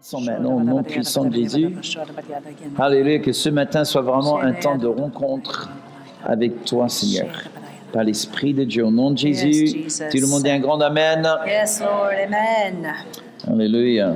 Son maintenant au nom puissant de Jésus. Alléluia, que ce matin soit vraiment un temps de rencontre avec toi, Seigneur. Par l'Esprit de Dieu, au nom de Jésus. Tout le monde dit un grand Amen. Yes, Lord, Amen. Alléluia.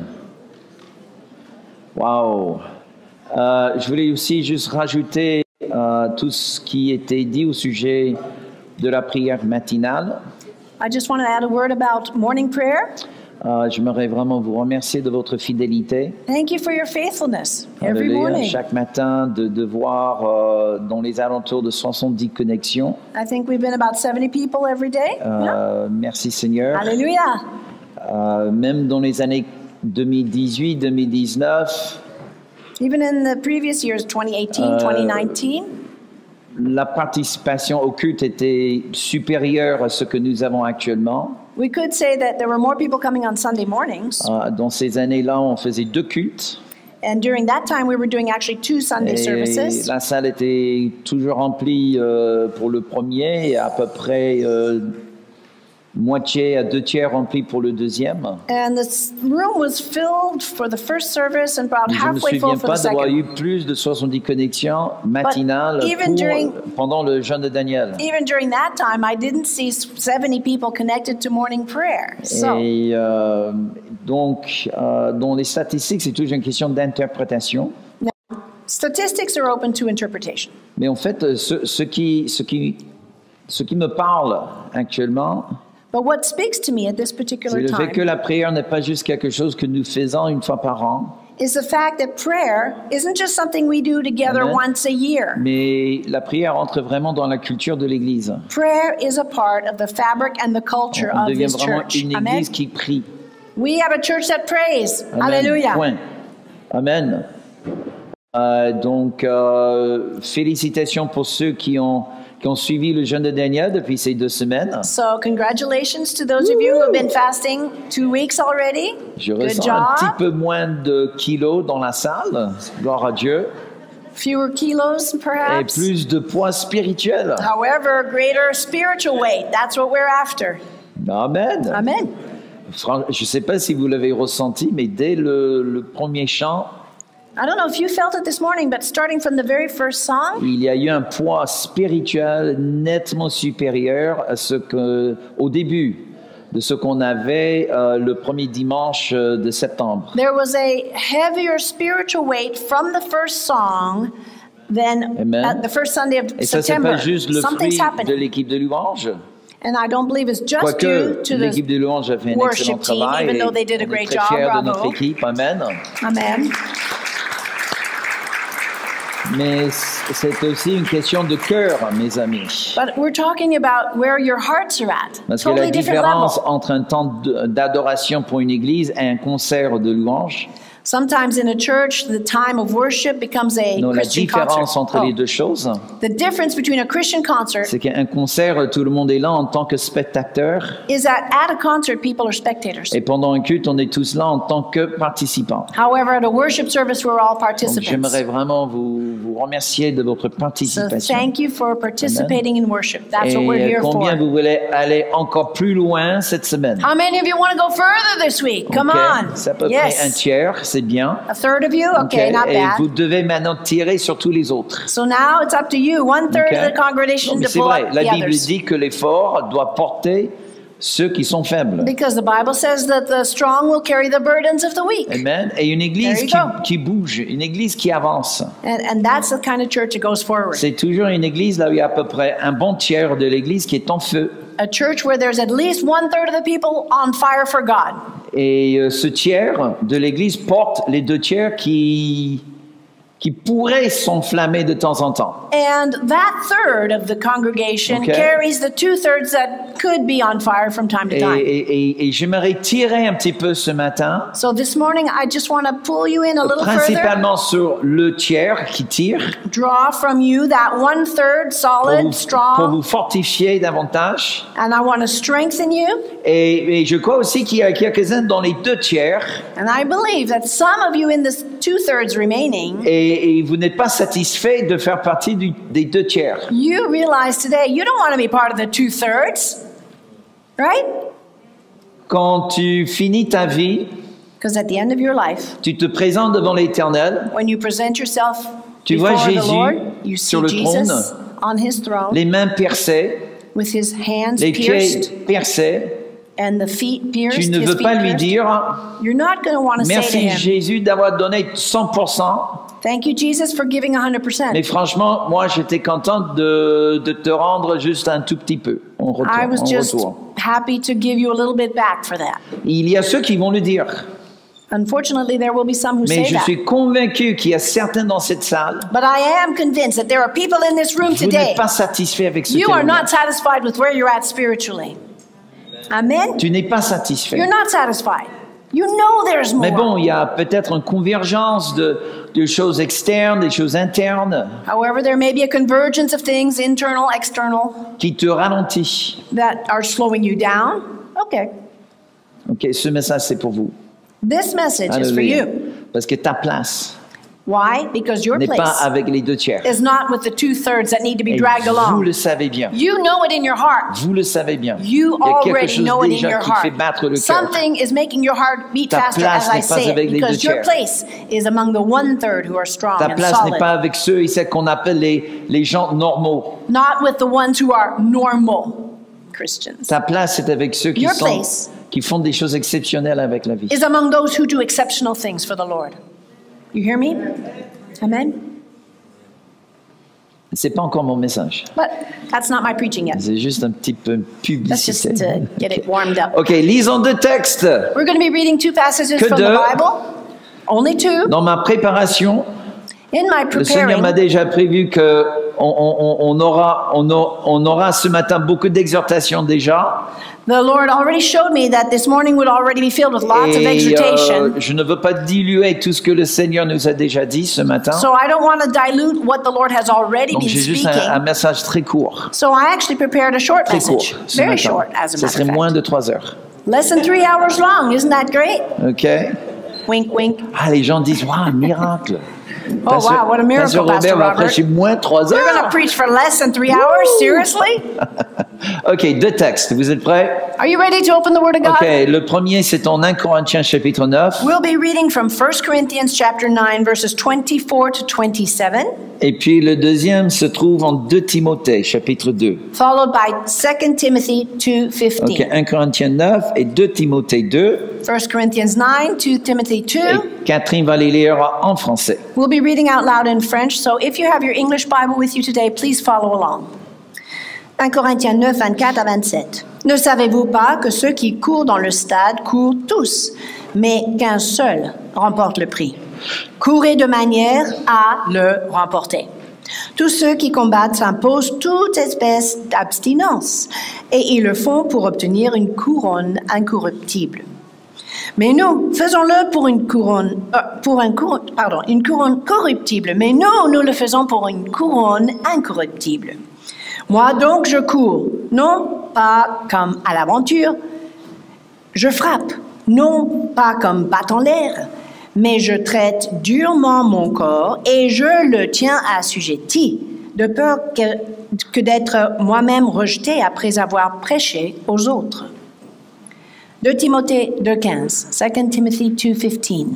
Wow. Je voulais aussi juste rajouter tout ce qui était dit au sujet de la prière matinale. I just want to add a word about morning prayer. J'aimerais vraiment vous remercier de votre fidélité. Thank you for your faithfulness every Alléluia. morning. Chaque matin, de voir dans les alentours de 70 connexions. I think we've been about 70 people every day. Merci Seigneur. Hallelujah. Même dans les années 2018, 2019, Even in the previous years, 2018, 2019, la participation au culte était supérieure à ce que nous avons actuellement. we could say that there were more people coming on Sunday mornings. Dans ces années-là, on faisait 2 cultes. And during that time, we were doing actually 2 Sunday Et services. la salle était toujours remplie pour le premier et à peu près moitié à 2 tiers remplie pour le deuxième. And the room was filled for the first service and about Je ne me halfway souviens full for pas the d'avoir eu second. plus de 70 connexions matinales pendant le jeûne de Daniel. Even during that time, I didn't see 70 people connected to morning prayer. So, Et donc, dans les statistiques, c'est toujours une question d'interprétation. statistics are open to interpretation. Mais en fait, ce qui me parle actuellement, But what speaks to me at this c'est particular le fait que time la prière n'est pas juste quelque chose que nous faisons une fois par an, is the fact that prayer isn't just something we do together Amen. once a year. mais la prière entre vraiment dans la culture de l'Église. Prayer is a part of the fabric and the culture On of devient this vraiment church. une Amen. Église qui prie. We have a church that prays. Amen. Hallelujah. Point. Amen. Donc, félicitations pour ceux qui ont suivi le jeûne de Daniel depuis ces 2 semaines. So congratulations to those of you who have been fasting 2 weeks already. Je Good ressens un petit job. peu moins de kilos dans la salle, gloire à Dieu, Fewer kilos, et perhaps. plus de poids spirituel. However, greater spiritual weight. That's what we're after. Amen. Amen. Je ne sais pas si vous l'avez ressenti, mais dès le premier chant, I don't know if you felt it this morning, but starting from the very first song, il y a eu un poids spirituel nettement supérieur à au début de ce qu'on avait le premier dimanche de septembre. there was a heavier spiritual weight from the first song than Amen. at the first Sunday of Et ça, c'est September. pas juste le Something's fruit de happening. l'équipe de louange. And I don't believe it's just due Quoique to l'équipe the de louange a fait un excellent worship team, travail even et though they did a on est great très job. fiers de Bravo. notre équipe. Amen. Amen. Mais c'est aussi une question de cœur, mes amis. But we're talking about where your hearts are at. Parce que la Totally different différence level. entre un temps d'adoration pour une église et un concert de louange, Sometimes in a church, the time of worship becomes a non, la Christian différence concert. entre les deux choses, The difference between a Christian concert c'est qu'un concert, tout le monde est là en tant que spectateur, is that at a concert, people are spectators. et pendant un culte, on est tous là en tant que participants. However, at a worship service, we're all Donc, participants. j'aimerais vraiment vous remercier de votre So participation. thank you for participating in worship. That's what we're Et here combien for. vous voulez aller encore plus loin cette semaine? How many of you want to go further this week? Come Ok, on. c'est à peu près un Yes. tiers, c'est bien. A third of you? Ok, Okay, not et bad. vous devez maintenant tirer sur tous les autres. So now it's up to you, 1/3 Ok? of the congregation Non, mais to c'est pull vrai, up la the Bible others. dit que l'effort doit porter ceux qui sont faibles. Because the Bible says that the strong will carry the burdens of the weak. Amen. Et une église There you go. qui bouge, une église qui avance. And that's the kind of church that goes forward. C'est toujours une église là où il y a à peu près un bon tiers de l'église qui est en feu. A church where there's at least 1/3 of the people on fire for God. Et ce tiers de l'église porte les 2 tiers qui pourraient s'enflammer de temps en temps. And that third of the congregation Okay. carries the 2/3 that could be on fire from time to time. Et j'aimerais tirer un petit peu ce matin, So this morning, I just want to pull you in a little further, principalement sur le tiers qui tire, draw from you that 1/3 solid, pour strong, vous fortifier davantage. and I want to strengthen you. Et je crois aussi qu'il y a quelques-uns dans les 2 tiers, And I believe that some of you in this 2/3 remaining, et vous n'êtes pas satisfait de faire partie des 2 tiers. you realize today you don't want to be part of the 2/3, right? Quand tu finis ta vie, Because at the end of your life, tu te présentes devant l'Éternel, when you present yourself tu vois before the Jésus Lord, you see sur le Jesus trône, on his throne les mains percées, with his hands les pierced pieds percés. and the feet pierced. Tu ne his veux feet pas lui pierced. dire You're not going to want to say to merci him, Jésus d'avoir donné 100%. thank you, Jesus, for giving 100%. Mais franchement, moi j'étais contente de te rendre juste un tout petit peu en retour. I was en just retour. happy to give you a little bit back for that. Il y a ceux qui vont le dire. Unfortunately, there will be some who Mais say je that. suis convaincu qu'il y a certains dans cette salle, But I am convinced that there are people in this room vous today. n'êtes pas satisfait avec ce You que are vous not êtes. satisfied with where you're at spiritually. Amen? Tu n'es pas satisfait. You're not satisfied. You know there's more. Mais bon, il y a peut-être une convergence de choses externes, des choses internes However, there may be a convergence of things, internal, external, qui te ralentit. that are slowing you down. Okay. Ok, ce message c'est pour vous. This message is for Alléluia. you. Parce que ta place Why? Because your n'est pas place avec les 2/3. is not with the 2/3 that need to be Et dragged vous along. le savez bien. You know it in your heart. Vous le savez bien. You Il y a quelque already chose know it in déjà your qui fait heart. battre le cœur. Something is making your heart beat Ta faster place as I n'est pas say it, avec les because your 2/3. place is among the 1/3 who are strong Ta and place n'est solid. pas avec ceux et celles qu'on appelle les gens normaux. Not with the ones who are normal Christians. Ta place est avec ceux Your place qui font des choses exceptionnelles avec la vie. is among those who do exceptional things for the Lord. You hear me? Amen? C'est pas encore mon message. But that's not my preaching yet. C'est juste un petit peu That's just publicité. to get it warmed up. Ok, lisons 2 textes. We're going to be reading 2 passages Que from deux. the Bible. Only 2. Dans ma préparation, In my le Seigneur m'a preparing, déjà prévu que on aura ce matin beaucoup d'exhortations déjà. the Lord already showed me that this morning would already be filled with lots of Et exhortation. je ne veux pas diluer tout ce que le Seigneur nous a déjà dit ce matin. So I don't want to dilute what the Lord has already Donc been j'ai juste un speaking. message très court. So I actually prepared a short Très court. message. Ce Very matin. short, as a Ça matter serait of moins fact. de 3 heures. Less than 3 hours long. Isn't that great? Ok? Wink, wink. Ah, les gens disent, waouh, miracle. Oh, wow, what a miracle, Pasteur Pastor Robert va Robert. prêcher moins de 3 You're going to heures. preach for less than 3 hours? Seriously? Ok, 2 textes. Vous êtes prêts? Are you ready to open the Word of God? Ok, le premier, c'est en 1 Corinthiens chapitre 9. We'll be reading from 1 Corinthians chapter 9, verses 24 to 27, Et puis le deuxième se trouve en 2 Timothée chapitre 2. followed by 2 Timothy 2:15. Ok, 1 Corinthiens 9 et 2 Timothée 2. 1 Corinthians 9, 2 Timothy 2. Et Catherine va les lire en français. We'll be reading out loud in French, so if you have your English Bible with you today, please follow along. 1 Corinthiens 9, 24 à 27. Ne savez-vous pas que ceux qui courent dans le stade courent tous, mais qu'un seul remporte le prix? Courez de manière à le remporter. Tous ceux qui combattent s'imposent toute espèce d'abstinence, et ils le font pour obtenir une couronne incorruptible. Mais nous, faisons-le pour une couronne corruptible, mais nous le faisons pour une couronne incorruptible. Moi donc je cours, non pas comme à l'aventure, je frappe, non pas comme battant l'air, mais je traite durement mon corps et je le tiens assujetti, de peur que d'être moi-même rejeté après avoir prêché aux autres. 2 Timothée 2:15, 2 Timothy 2:15.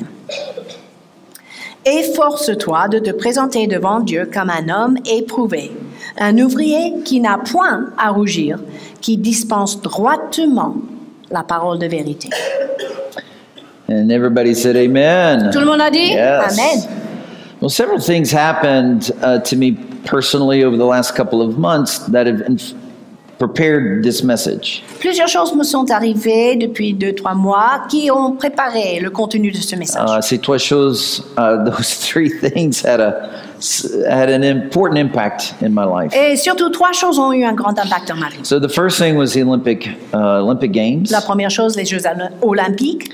Efforce-toi de te présenter devant Dieu comme un homme éprouvé, un ouvrier qui n'a point à rougir, qui dispense droitement la parole de vérité. And everybody said amen. Tout le monde a dit Yes. Amen. Well, several things happened to me personally over the last couple of months that have prepared this message. Plusieurs choses me sont arrivées depuis 2-3 mois qui ont préparé le contenu de ce message. Ces 3 choses, those 3 things had an important impact in my life. Et surtout, 3 choses ont eu un grand impact dans ma vie. So the first thing was the Olympic Games. La première chose, les Jeux olympiques.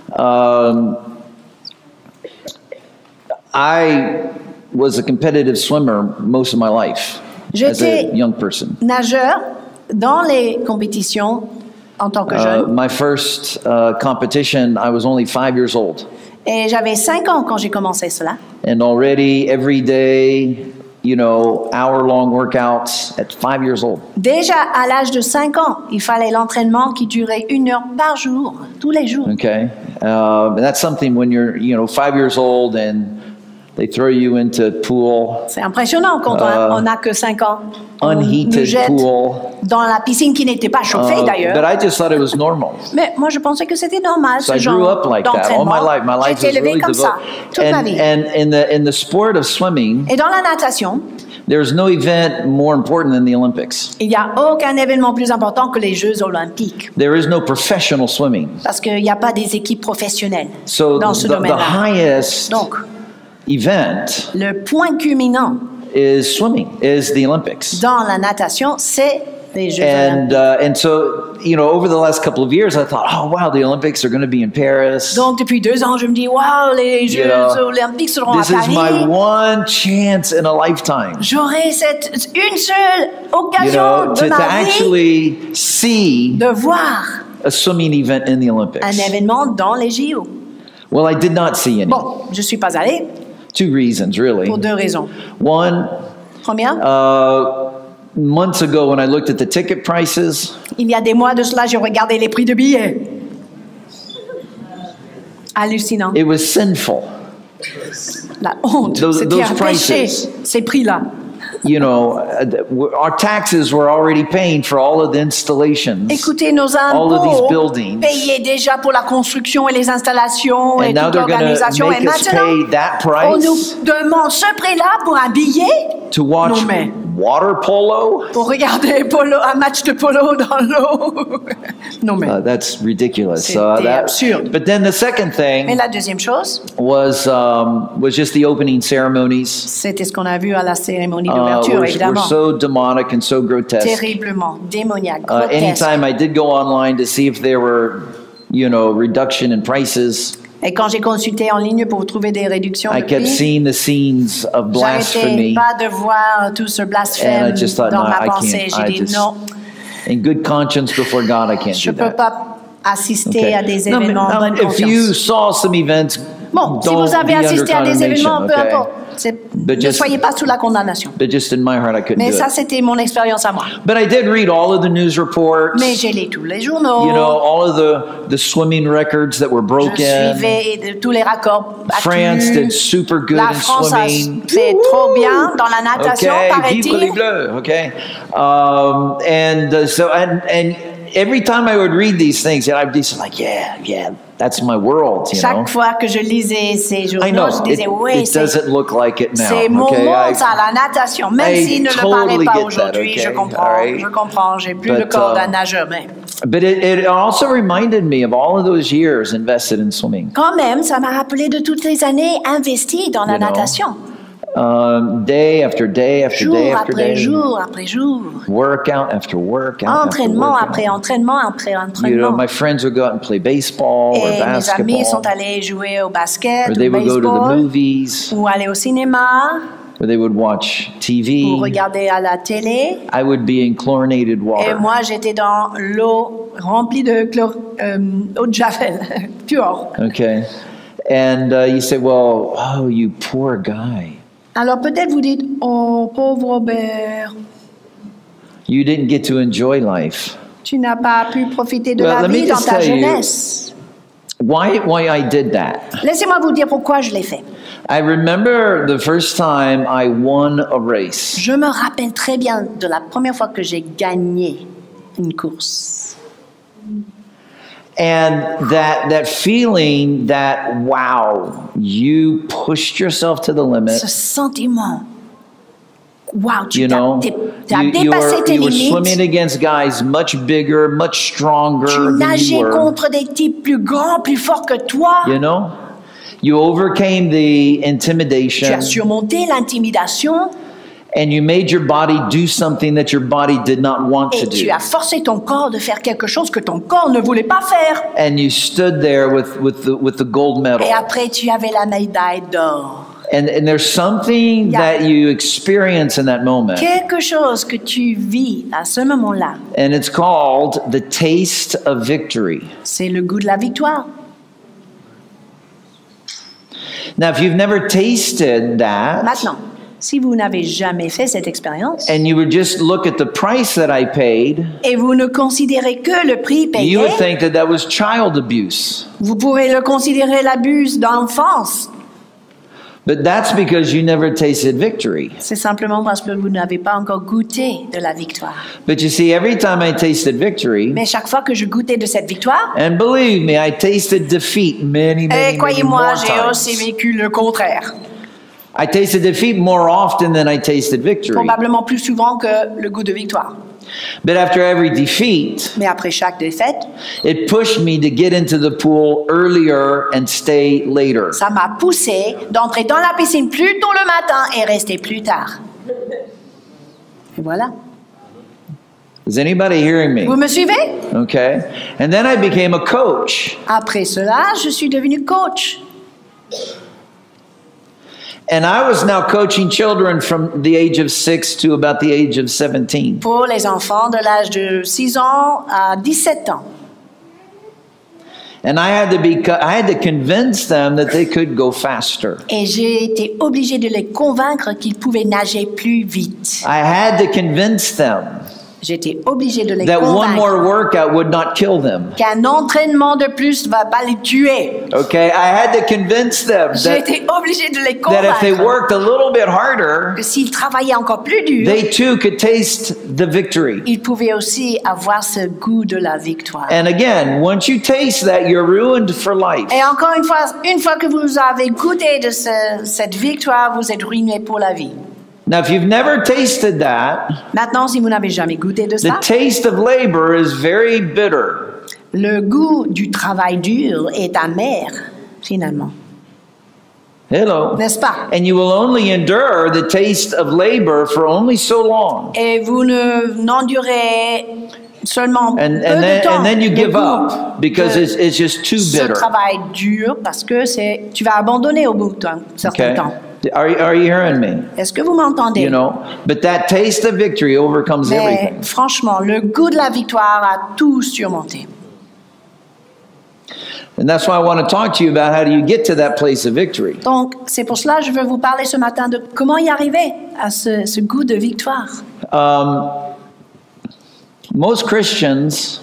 I was a competitive swimmer most of my life as a J'étais young person. nageur dans les compétitions en tant que jeune. My first competition, I was only 5 years old. Et j'avais 5 ans quand j'ai commencé cela. And already every day, hour-long workouts at 5 years old. Déjà à l'âge de 5 ans, il fallait l'entraînement qui durait 1 heure par jour, tous les jours. Okay, and that's something when you're 5 years old and they throw you into pool. C'est impressionnant quand on n'a que 5 ans. On nous Unheated jette pool. dans la piscine qui n'était pas chauffée But d'ailleurs. I just thought it was normal. Mais moi je pensais que c'était normal So ce I grew genre up like that all my life. My d'entraînement. life J'ai été was élevée really comme ça toute ma vie. And in the sport of swimming, Et dans la natation, there's no event more important than the Olympics. il n'y a aucun événement plus important que les Jeux olympiques. There is no professional swimming. Parce qu'il n'y a pas des équipes professionnelles So dans ce the domaine-là. highest Donc, event le point culminant is swimming, is the Olympics. dans la natation, c'est les Jeux And olympiques. and so over the last couple of years, I thought, oh wow, the Olympics are going to be in Paris. Donc, depuis 2 ans, je me dis, waouh, les Jeux olympiques seront à This is my Paris. one chance in a lifetime. J'aurai une seule occasion de To ma vie actually see de voir a swimming event in the Olympics. un événement dans les JO. Well, I did not see any. Bon, je ne suis pas allée 2 reasons, really. pour 2 raisons. One, Première, months ago when I looked at the ticket prices, il y a des mois de cela, j'ai regardé les prix de billets. Hallucinant. it was sinful. La honte, Those c'était un péché, prices. ces prix-là. Our taxes were already paying for all of the installations. Écoutez, nos All of these impôts buildings. payaient déjà pour la construction et les installations et And now toute they're going to l'organisation. Et make us maintenant, pay that on nous price demande ce prix-là pour un billet to watch Non, mais- water polo? pour regarder un match de polo dans l'eau. Non mais. That's ridiculous. C'était absurde. But then the second Mais thing la deuxième chose, was just the opening ceremonies. c'était ce qu'on a vu à la cérémonie Were d'ouverture, évidemment. so demonic and so grotesque. Terriblement démoniaque, grotesque. Anytime I did go online to see if there were, reduction in prices, Et quand j'ai consulté en ligne pour trouver des réductions I de kept prix, seeing the scenes of j'arrêtais blasphemy. pas de voir tout ce And blasphème I just thought, dans no, ma I pensée. can't. J'ai dit non, In good conscience before God, I can't je do peux that. pas assister Okay. à des Now, événements en bonne if you conscience. saw some events, Bon, si don't vous avez be under assisté à des condemnation, événements, peu okay? importe. Ne just- soyez pas sous la condamnation. But just in my heart, I couldn't Mais do ça, it. c'était mon expérience à moi. But I did read all of the news reports. Mais j'ai lu tous les journaux. All of the swimming records that were Je broken. suivais tous les raccords France actus. did super good La in France a swimming. fait trop bien dans la natation, Okay, vive les paraît-il. Bleus. Okay, and every time I would read these things, I'd be like, yeah, that's my world. Chaque fois que je lisais ces I journaux, know je disais, oui, it doesn't look like it now. c'est mon okay? monde, ça, la natation. Même I s'il ne le totally paraît pas get that, aujourd'hui, okay? je comprends, All right. je comprends. J'ai plus le But, corps d'un nageur, mais But it also reminded me of all of those years invested in swimming. quand même, ça m'a rappelé de toutes les années investies dans la You know, natation. Day after day after Jour day after après day. jour après jour. Workout after workout. Entraînement after après workout. entraînement après entraînement. My friends would go out and play baseball or Et mes basketball. amis sont allés jouer au basket, Or au they would go to the baseball, movies, ou aller au cinéma, or they would watch ou TV. regarder à la télé. I would be in chlorinated Et water. moi, j'étais dans l'eau remplie de eau de javel, pure. Okay. And you say, well, oh, you poor guy. Alors peut-être vous dites, oh pauvre Robert, You didn't get to enjoy life. tu n'as pas pu profiter de Well, la let me vie dans just ta tell you- jeunesse. Why I did that? Laissez-moi vous dire pourquoi je l'ai fait. I remember the first time I won a race. Je me rappelle très bien de la première fois que j'ai gagné une course. And that feeling that, wow, you pushed yourself to the limit. Ce sentiment, wow, tu You know, as you dépassé tes were limites. swimming against guys much bigger, much stronger Tu than you nageais were. contre des types plus grands, plus forts que toi. You know, you overcame the Tu as intimidation, surmonté l'intimidation and you made your body do something that your body did not want to et tu do. as forcé ton corps de faire quelque chose que ton corps ne voulait pas faire. And you stood there with the gold medal. Et après, tu avais la médaille d'or. And there's something Yeah. that you experience in that moment, Quelque chose que tu vis à ce moment-là, and it's called the taste of victory. c'est le goût de la victoire. Now, if you've never tasted that, Maintenant, Si vous n'avez jamais fait cette expérience and you would just look at the price that I paid, et vous ne considérez que le prix you payé, would think that that was child abuse. vous pourrez le considérer l'abus d'enfance. But that's because you never tasted victory. C'est simplement parce que vous n'avez pas encore goûté de la victoire. But you see, every time I tasted victory, Mais chaque fois que je goûtais de cette victoire, and believe me, I tasted defeat many, many, et many croyez-moi, more j'ai aussi times. vécu le contraire. I tasted defeat more often than I tasted victory. Probablement plus souvent que le goût de victoire. But after every defeat, Mais après chaque défaite, it pushed me to get into the pool earlier and stay later. ça m'a poussé d'entrer dans la piscine plus tôt le matin et rester plus tard. Et voilà. Is anybody hearing me? Vous me suivez? Okay. And then I became a coach. Après cela, je suis devenu coach. And I was now coaching children from the age of 6 to about the age of 17. Pour les enfants de l'âge de 6 ans à 17 ans. And I had to convince them that they could go faster. Et j'ai été obligée de les convaincre qu'ils pouvaient nager plus vite. I had to convince them J'étais obligée de les that one more convaincre workout would not kill them. qu'un entraînement de plus ne va pas les tuer. Okay, I had to convince them J'ai that, été obligée de les that if they convaincre worked a little bit harder, que s'ils travaillaient encore plus dur, they too could taste the victory. ils pouvaient aussi avoir ce goût de la victoire. And again, once you taste that, you're ruined for life. Et encore une fois que vous avez goûté de cette victoire, vous êtes ruiné pour la vie. Now, if you've never tasted that, Maintenant, si vous n'avez jamais goûté de the ça, taste of labor is very bitter. le goût du travail dur est amer, finalement. Hello. N'est-ce pas? And you will only endure the taste of labor for only so long. Et vous n'endurez seulement peu And de temps. then you le give goût up because de it's just too ce bitter. travail dur parce que tu vas abandonner au bout d'un certain Okay? temps. Are you hearing me? Est-ce que vous m'entendez? You know, but that taste of victory overcomes Mais everything. franchement, le goût de la victoire a tout surmonté. And that's why I want to talk to you about how do you get to that place of victory. Donc, c'est pour cela que je veux vous parler ce matin de comment y arriver à ce goût de victoire. Most Christians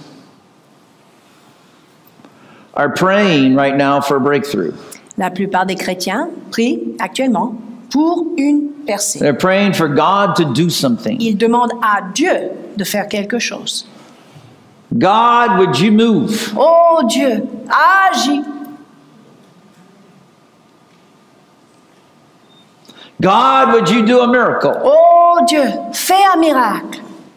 are praying right now for a breakthrough. La plupart des chrétiens prient actuellement pour une percée. They're praying for God to do something. Ils demandent à Dieu de faire quelque chose. God, would you move? Oh Dieu, agis. God, would you do a miracle? Oh Dieu, fais un miracle.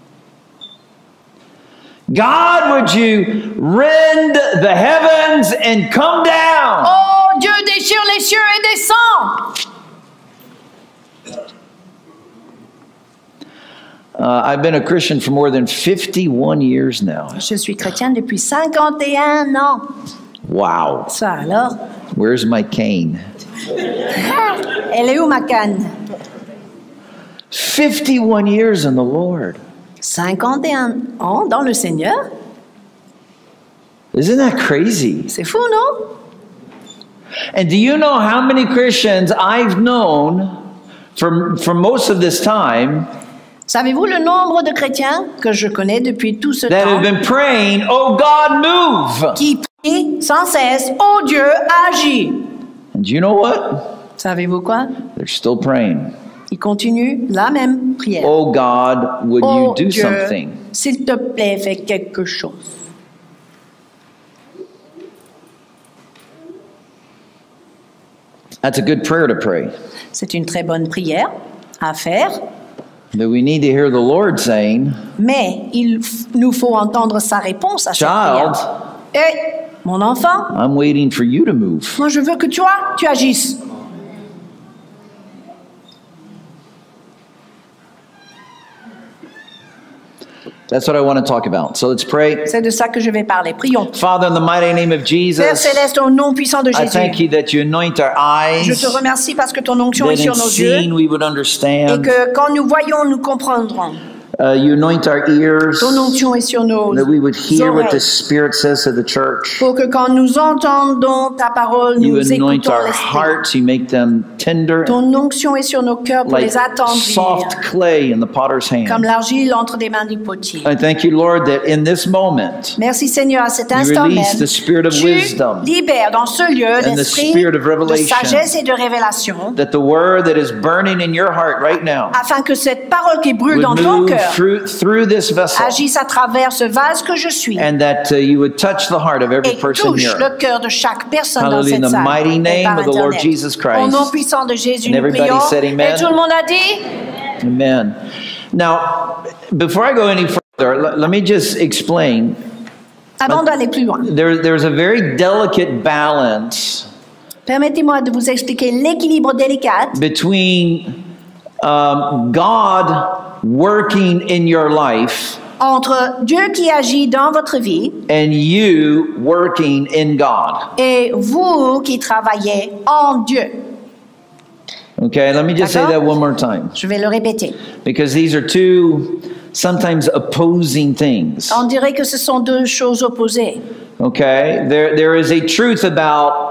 God, would you rend the heavens and come down? Oh Dieu, déchire les cieux et descends. I've been a Christian for more than 51 years now. Je suis chrétienne depuis 51 ans. Wow. Ça alors? Where's my cane? Elle est où ma canne? 51 years in the Lord. 51 ans dans le Seigneur? Isn't that crazy? C'est fou, non? And do you know how many Christians I've known for most of this time Savez-vous le nombre de chrétiens que je connais depuis tout ce that temps have been praying, oh God, move? qui prient sans cesse, oh Dieu, agis. And do you know what? Savez-vous quoi? They're still praying. Ils continuent la même prière. Oh God, would you Oh do Dieu, something? s'il te plaît, fais quelque chose. That's a good prayer to pray. C'est une très bonne prière à faire, But we need to hear the Lord saying, mais nous faut entendre sa réponse à cette Child. prière. Hé, mon enfant, I'm waiting for you to move. moi je veux que tu agisses. That's what I want to talk about. So let's pray. C'est de ça que je vais parler. Prions. Father, in the mighty name of Père Jesus, céleste, au nom puissant de I thank Jésus, you that you anoint our je eyes, te remercie parce que ton onction est that sur in nos yeux seeing we would et understand. que quand nous voyons, nous comprendrons. You anoint our ears, Ton onction est sur nos that we would hear what the oreilles. Spirit says to the church. Pour que quand nous entendons ta parole, You nous anoint écoutons our l'Esprit. hearts, you make them tender, Ton onction est sur nos cœurs pour like les attendrir. soft clay in the potter's Comme hand. l'argile entre des mains du potier. I thank you, Lord, that in this moment, Merci Seigneur, à cet instant release même, the spirit of tu wisdom libères dans ce lieu and the l'esprit spirit of de revelation, sagesse et de révélation, that the word that is burning in your heart right now afin que cette parole qui brûle dans would ton move cœur through this vessel, agisse à travers ce vase que je suis and that you would touch the heart of every et person touche here. le cœur de chaque personne dans Hallelujah. In cette the salle mighty et name par of the Lord Internet. Jesus Christ. Au nom puissant de Jésus, And nous everybody prions. said amen. Et tout le monde a dit Amen. Now, before I go any further, let me just explain. avant d'aller plus loin. There's a very delicate balance Permettez-moi de vous expliquer l'équilibre délicat between God working in your life entre Dieu qui agit dans votre vie and you working in God. et vous qui travaillez en Dieu. Okay, let me just say D'accord? that one more time, Je vais le répéter. because these are two sometimes opposing things. On dirait que ce sont deux choses opposées. Okay, there is a truth about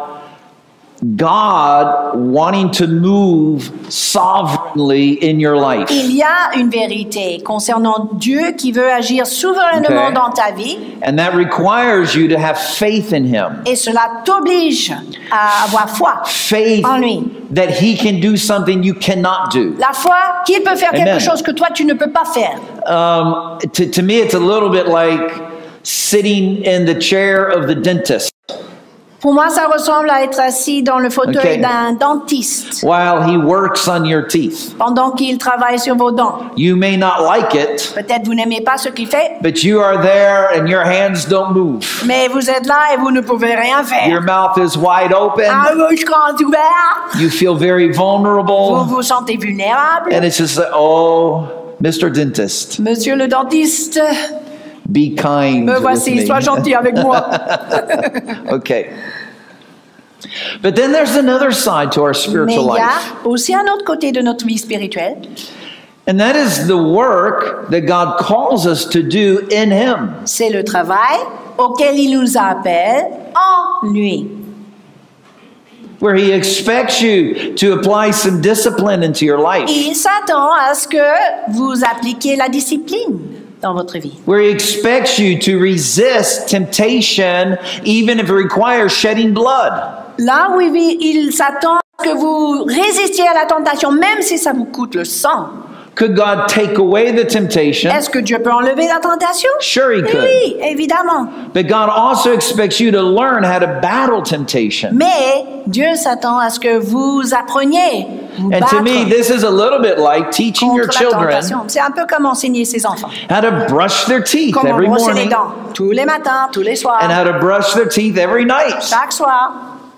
God wanting to move sovereignly in your life. Il y a une vérité concernant Dieu qui veut agir souverainement Okay. dans ta vie And that requires you to have faith in Him. et cela t'oblige à avoir foi Faith en lui. that He can do something you cannot do. La foi qu'il peut faire Amen. quelque chose que toi tu ne peux pas faire. To me, it's a little bit like sitting in the chair of the dentist Pour moi, ça ressemble à être assis dans le fauteuil Okay. d'un dentiste while He works on your teeth. pendant qu'il travaille sur vos dents. You may not like it, Peut-être vous n'aimez pas ce qu'il fait, but you are there and your hands don't move. mais vous êtes là et vous ne pouvez rien Your faire. mouth is wide open. Bouche grande ouverte, You feel very vous vulnerable. vous sentez vulnérable. And it's just like, oh, Mr. Dentist, Monsieur le dentiste, be kind me with voici, me. sois gentil avec moi. Okay. But then there's another side to our Mais spiritual il y life. a aussi un autre côté de notre vie spirituelle, And that is the work that God calls us to do in Him. c'est le travail auquel il nous appelle en lui. Where He expects you to apply some discipline into your life. Il s'attend à ce que vous appliquiez la discipline dans votre vie. Where He expects you to resist temptation even if it requires shedding blood. Là où il s'attend à ce que vous résistiez à la tentation, même si ça vous coûte le sang. Could God take away the temptation? Est-ce que Dieu peut enlever la tentation? Sure He could. Oui, évidemment. But God also expects you to learn how to battle temptation. Mais Dieu s'attend à ce que vous appreniez vous And to me, battre this is a little bit like teaching your contre la children tentation. C'est un peu comme enseigner ses enfants. how to brush their teeth Comment every brosser les morning dents tous les matins, tous les soirs, and how to brush their teeth every night. chaque soir.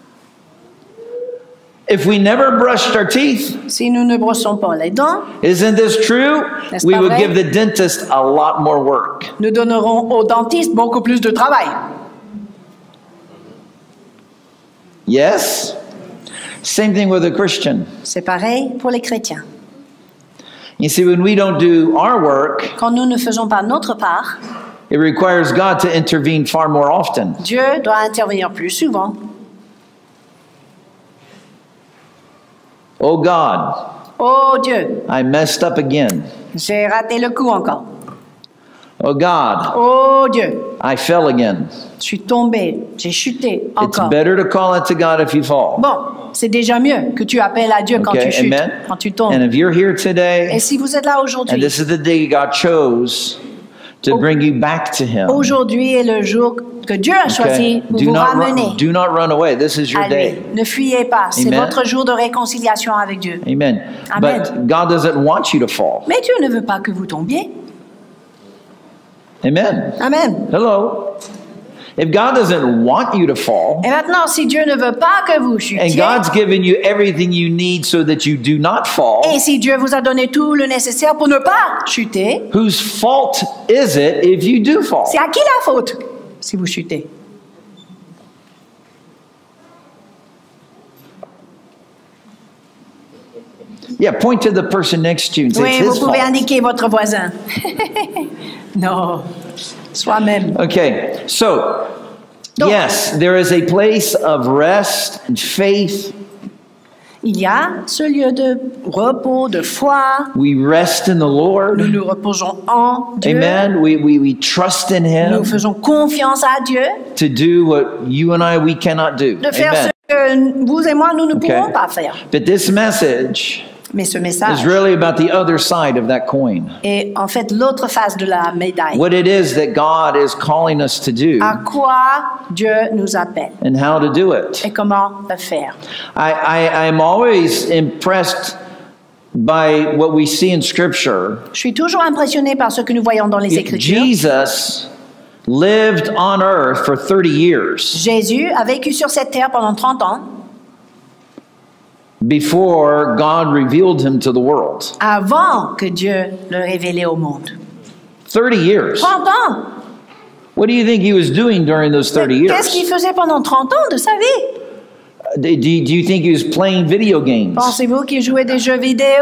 If we never brushed our teeth, Si nous ne brossons pas les dents, isn't this true? N'est-ce We pas would vrai? give the dentist a lot more work. nous donnerons au dentiste beaucoup plus de travail. Yes? Same thing with a Christian. C'est pareil pour les chrétiens. You see, when we don't do our work, Quand nous ne faisons pas notre part, it requires God to intervene far more often. Dieu doit intervenir plus souvent. Oh God, Oh Dieu, I messed up again. j'ai raté le coup encore. Oh God, Oh Dieu, I fell again. je suis tombé, j'ai chuté It's encore. better to call it to God if you fall. Bon, c'est déjà mieux que tu appelles à Dieu quand Okay, tu chutes, amen. quand tu tombes. And if you're here Et today, si vous êtes là and aujourd'hui, this is the day God chose to bring you back to Him. aujourd'hui est le jour que Dieu a choisi Okay? pour vous ramener Do not run away. This is your à lui. day. Ne fuyez pas, c'est Amen. votre jour de réconciliation avec Dieu. Amen. Amen. But God doesn't want you to fall. Mais Dieu ne veut pas que vous tombiez. Amen. Amen. Hello. If God doesn't want you to fall, Et maintenant, si Dieu ne veut pas que vous and chutiez, God's given you everything you need so that you do not fall, et si Dieu vous a donné tout le nécessaire pour ne pas chuter, whose fault is it if you do fall? c'est à qui la faute si vous chutez? Yeah, point to the person next to you and say Oui, it's vous his pouvez fault. indiquer votre voisin. Non, soi-même. Okay, so Donc, yes, there is a place of rest and faith. il y a ce lieu de repos, de foi. We rest in the Lord. Nous nous reposons en Dieu. Amen. We trust in Nous Him faisons confiance à Dieu to do what you and I, we cannot do. de faire Amen. ce que vous et moi, nous ne Okay. pourrons pas faire. But this message Mais ce is message really about the other side of that coin. est en fait l'autre face de la médaille. What it is that God is calling us to do À quoi Dieu nous appelle and how to do it. et comment le faire. I'm always impressed by what we see in Scripture. Je suis toujours impressionné par ce que nous voyons dans les Écritures. Jesus lived on earth for 30 years Jésus a vécu sur cette terre pendant 30 ans before God revealed him to the world. avant que Dieu le révélait au monde. 30 years. 30 ans! What do you think he was doing during those 30 Qu'est-ce qu'il years? faisait pendant 30 ans de sa vie? Do you think he was playing video games? Pensez-vous qu'il jouait des jeux vidéo?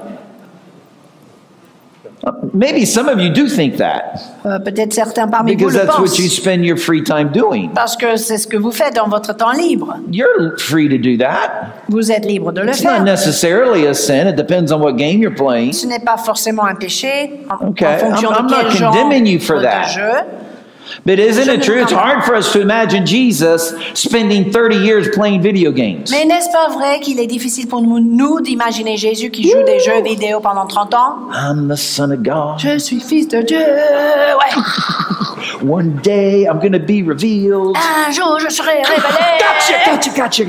Maybe some of you do think that Peut-être certains parmi vous because le that's what pensent. you spend your free time doing. Parce que c'est ce que vous faites dans votre temps libre. You're free to do that. Vous êtes libre de le It's not faire. necessarily a sin. It depends on what game you're playing. Ce n'est pas forcément un péché en, Okay, en fonction I'm de not quel genre condemning you for de that. jeu. But isn't it true? It's hard for us to imagine Jesus spending 30 years playing video games. Mais n'est-ce pas vrai qu'il est difficile pour nous d'imaginer Jésus qui joue des jeux vidéo pendant 30 ans? I'm the Son of God. Je suis fils de Dieu. Ouais. One day I'm going to be revealed. Un jour je serai révélé. Gotcha.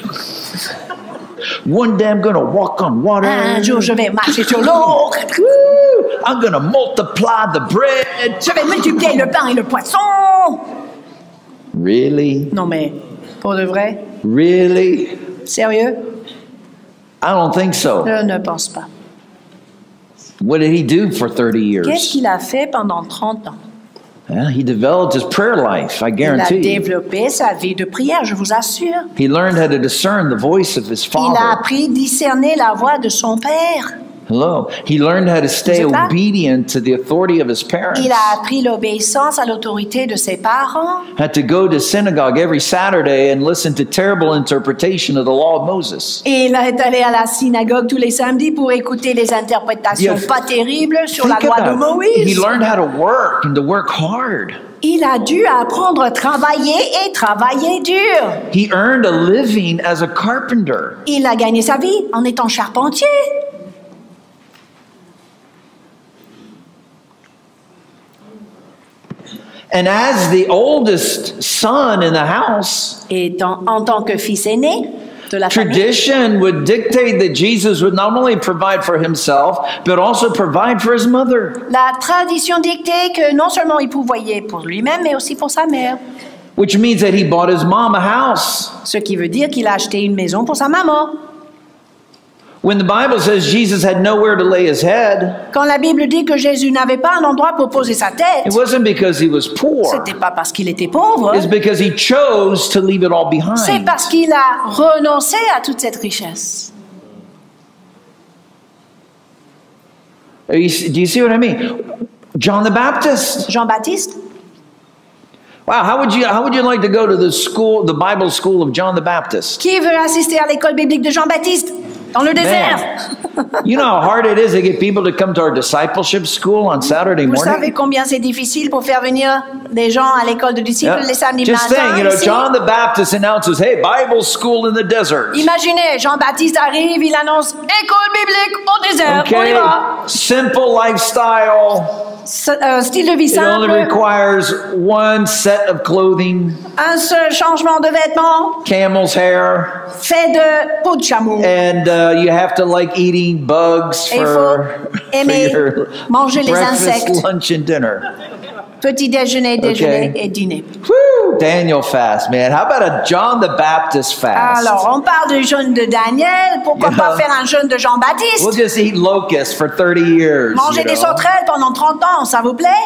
One day I'm going to walk on water. Un jour je vais marcher sur l'eau. Woo! I'm going to multiply the bread. Je vais multiplier le pain et le poisson. Really? Non mais, pour de vrai? Really? Sérieux? I don't think so. Je ne pense pas. What did he do for 30 Qu'est-ce years? qu'il a fait pendant 30 ans? Well, he developed his prayer life, I Il a guarantee you. développé sa vie de prière, je vous assure. He learned how to discern the voice of his Il a father. appris à discerner la voix de son père. Hello. He learned how to stay Vous êtes là? obedient to the authority of his parents. Il a appris l'obéissance à l'autorité de ses parents. Had to go to synagogue every Saturday and listen to terrible interpretation of the law of Moses. Et il est allé à la synagogue tous les samedis pour écouter les interprétations Yeah. pas terribles sur la Think loi de about it. He Moïse. learned how to work and to work hard. Il a dû apprendre à travailler et travailler dur. He earned a living as a carpenter. Il a gagné sa vie en étant charpentier. And as the oldest son in the house, Et en tant que fils aîné de la famille, tradition would dictate that Jesus would not only provide for himself, but also provide for his mother. la tradition dictait que non seulement il pourvoyait pour lui-même, mais aussi pour sa mère. Which means that he bought his mom a house. Ce qui veut dire qu'il a acheté une maison pour sa maman. When the Bible says Jesus had nowhere to lay his head, Quand la Bible dit que Jésus n'avait pas un endroit pour poser sa tête, it wasn't because he was poor. c'était pas parce qu'il était pauvre, It's because he chose to leave it all c'est behind. parce qu'il a renoncé à toute cette richesse. Do you see what I mean? John the Baptist. Jean-Baptiste, Wow, how would you like to go to the school, the Bible school of John the Baptist? qui veut assister à l'école biblique de Jean-Baptiste dans le désert? You know how hard it is to get people to come to our discipleship school on Saturday Vous savez morning? combien c'est difficile pour faire venir des gens à l'école de disciples Yeah. les samedis Just matins saying, ici? John the Baptist announces, hey, Bible school in the desert. Imaginez, Jean-Baptiste arrive, il annonce école biblique au désert, on y Okay, va. simple lifestyle. Style de vie It only simple, requires one set of clothing, un seul changement de vêtements, camel's hair, fait de peau de chameau. and you have to like eating bugs Et il for aimer your manger les breakfast, insectes. lunch, and dinner. Petit déjeuner, déjeuner Okay. et dîner. Woo! Daniel fast, man. How about a John the Baptist fast? Alors, on parle du jeûne de Daniel, pourquoi Yeah. pas faire un jeûne de Jean-Baptiste? We'll just eat locusts for 30 years. Manger you des know? sauterelles pendant 30 ans, ça vous plaît?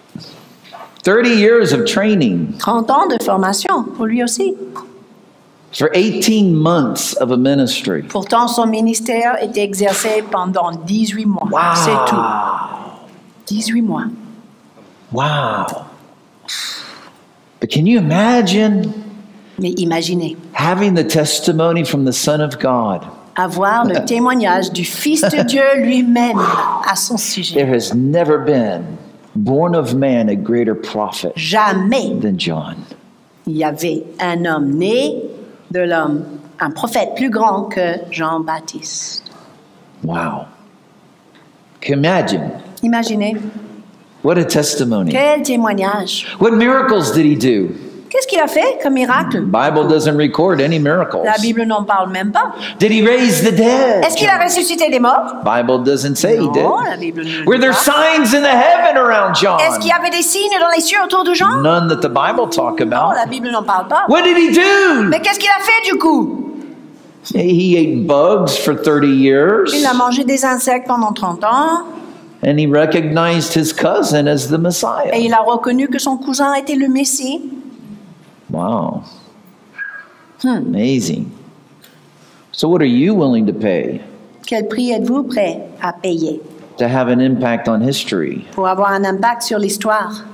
30 years of training. 30 ans de formation, pour lui aussi. for 18 months of a ministry. Pourtant, son ministère était exercé pendant 18 mois. Wow. C'est tout. 18 mois. Wow. But can you imagine Mais imaginez, having the testimony from the Son of God? avoir le témoignage du Fils de Dieu lui-même à son sujet. There has never been born of man a greater prophet Jamais than John. il y avait un homme né de l'homme, un prophète plus grand que Jean-Baptiste. Wow. Can you imagine? Imaginez, What a testimony. quel témoignage. What miracles did he do? Qu'est-ce qu'il a fait comme miracle? Bible doesn't record any miracles. La Bible n'en parle même pas. Did he raise the dead? Est-ce qu'il a ressuscité des morts? Bible doesn't say he did. Non, la Bible ne Were dit there pas. signs in the heaven around John? Est-ce qu'il y avait des signes dans les cieux autour de Jean? None that the Bible talk Non, about. la Bible n'en parle pas. What did he do? Mais qu'est-ce qu'il a fait du coup? He ate bugs for 30 years, Il a mangé des insectes pendant 30 ans and he recognized his cousin as the et Messiah. il a reconnu que son cousin était le Messie. Wow. Amazing. So what are you willing to pay Quel prix êtes-vous prêt à payer to have an impact on history? pour avoir un impact sur l'histoire?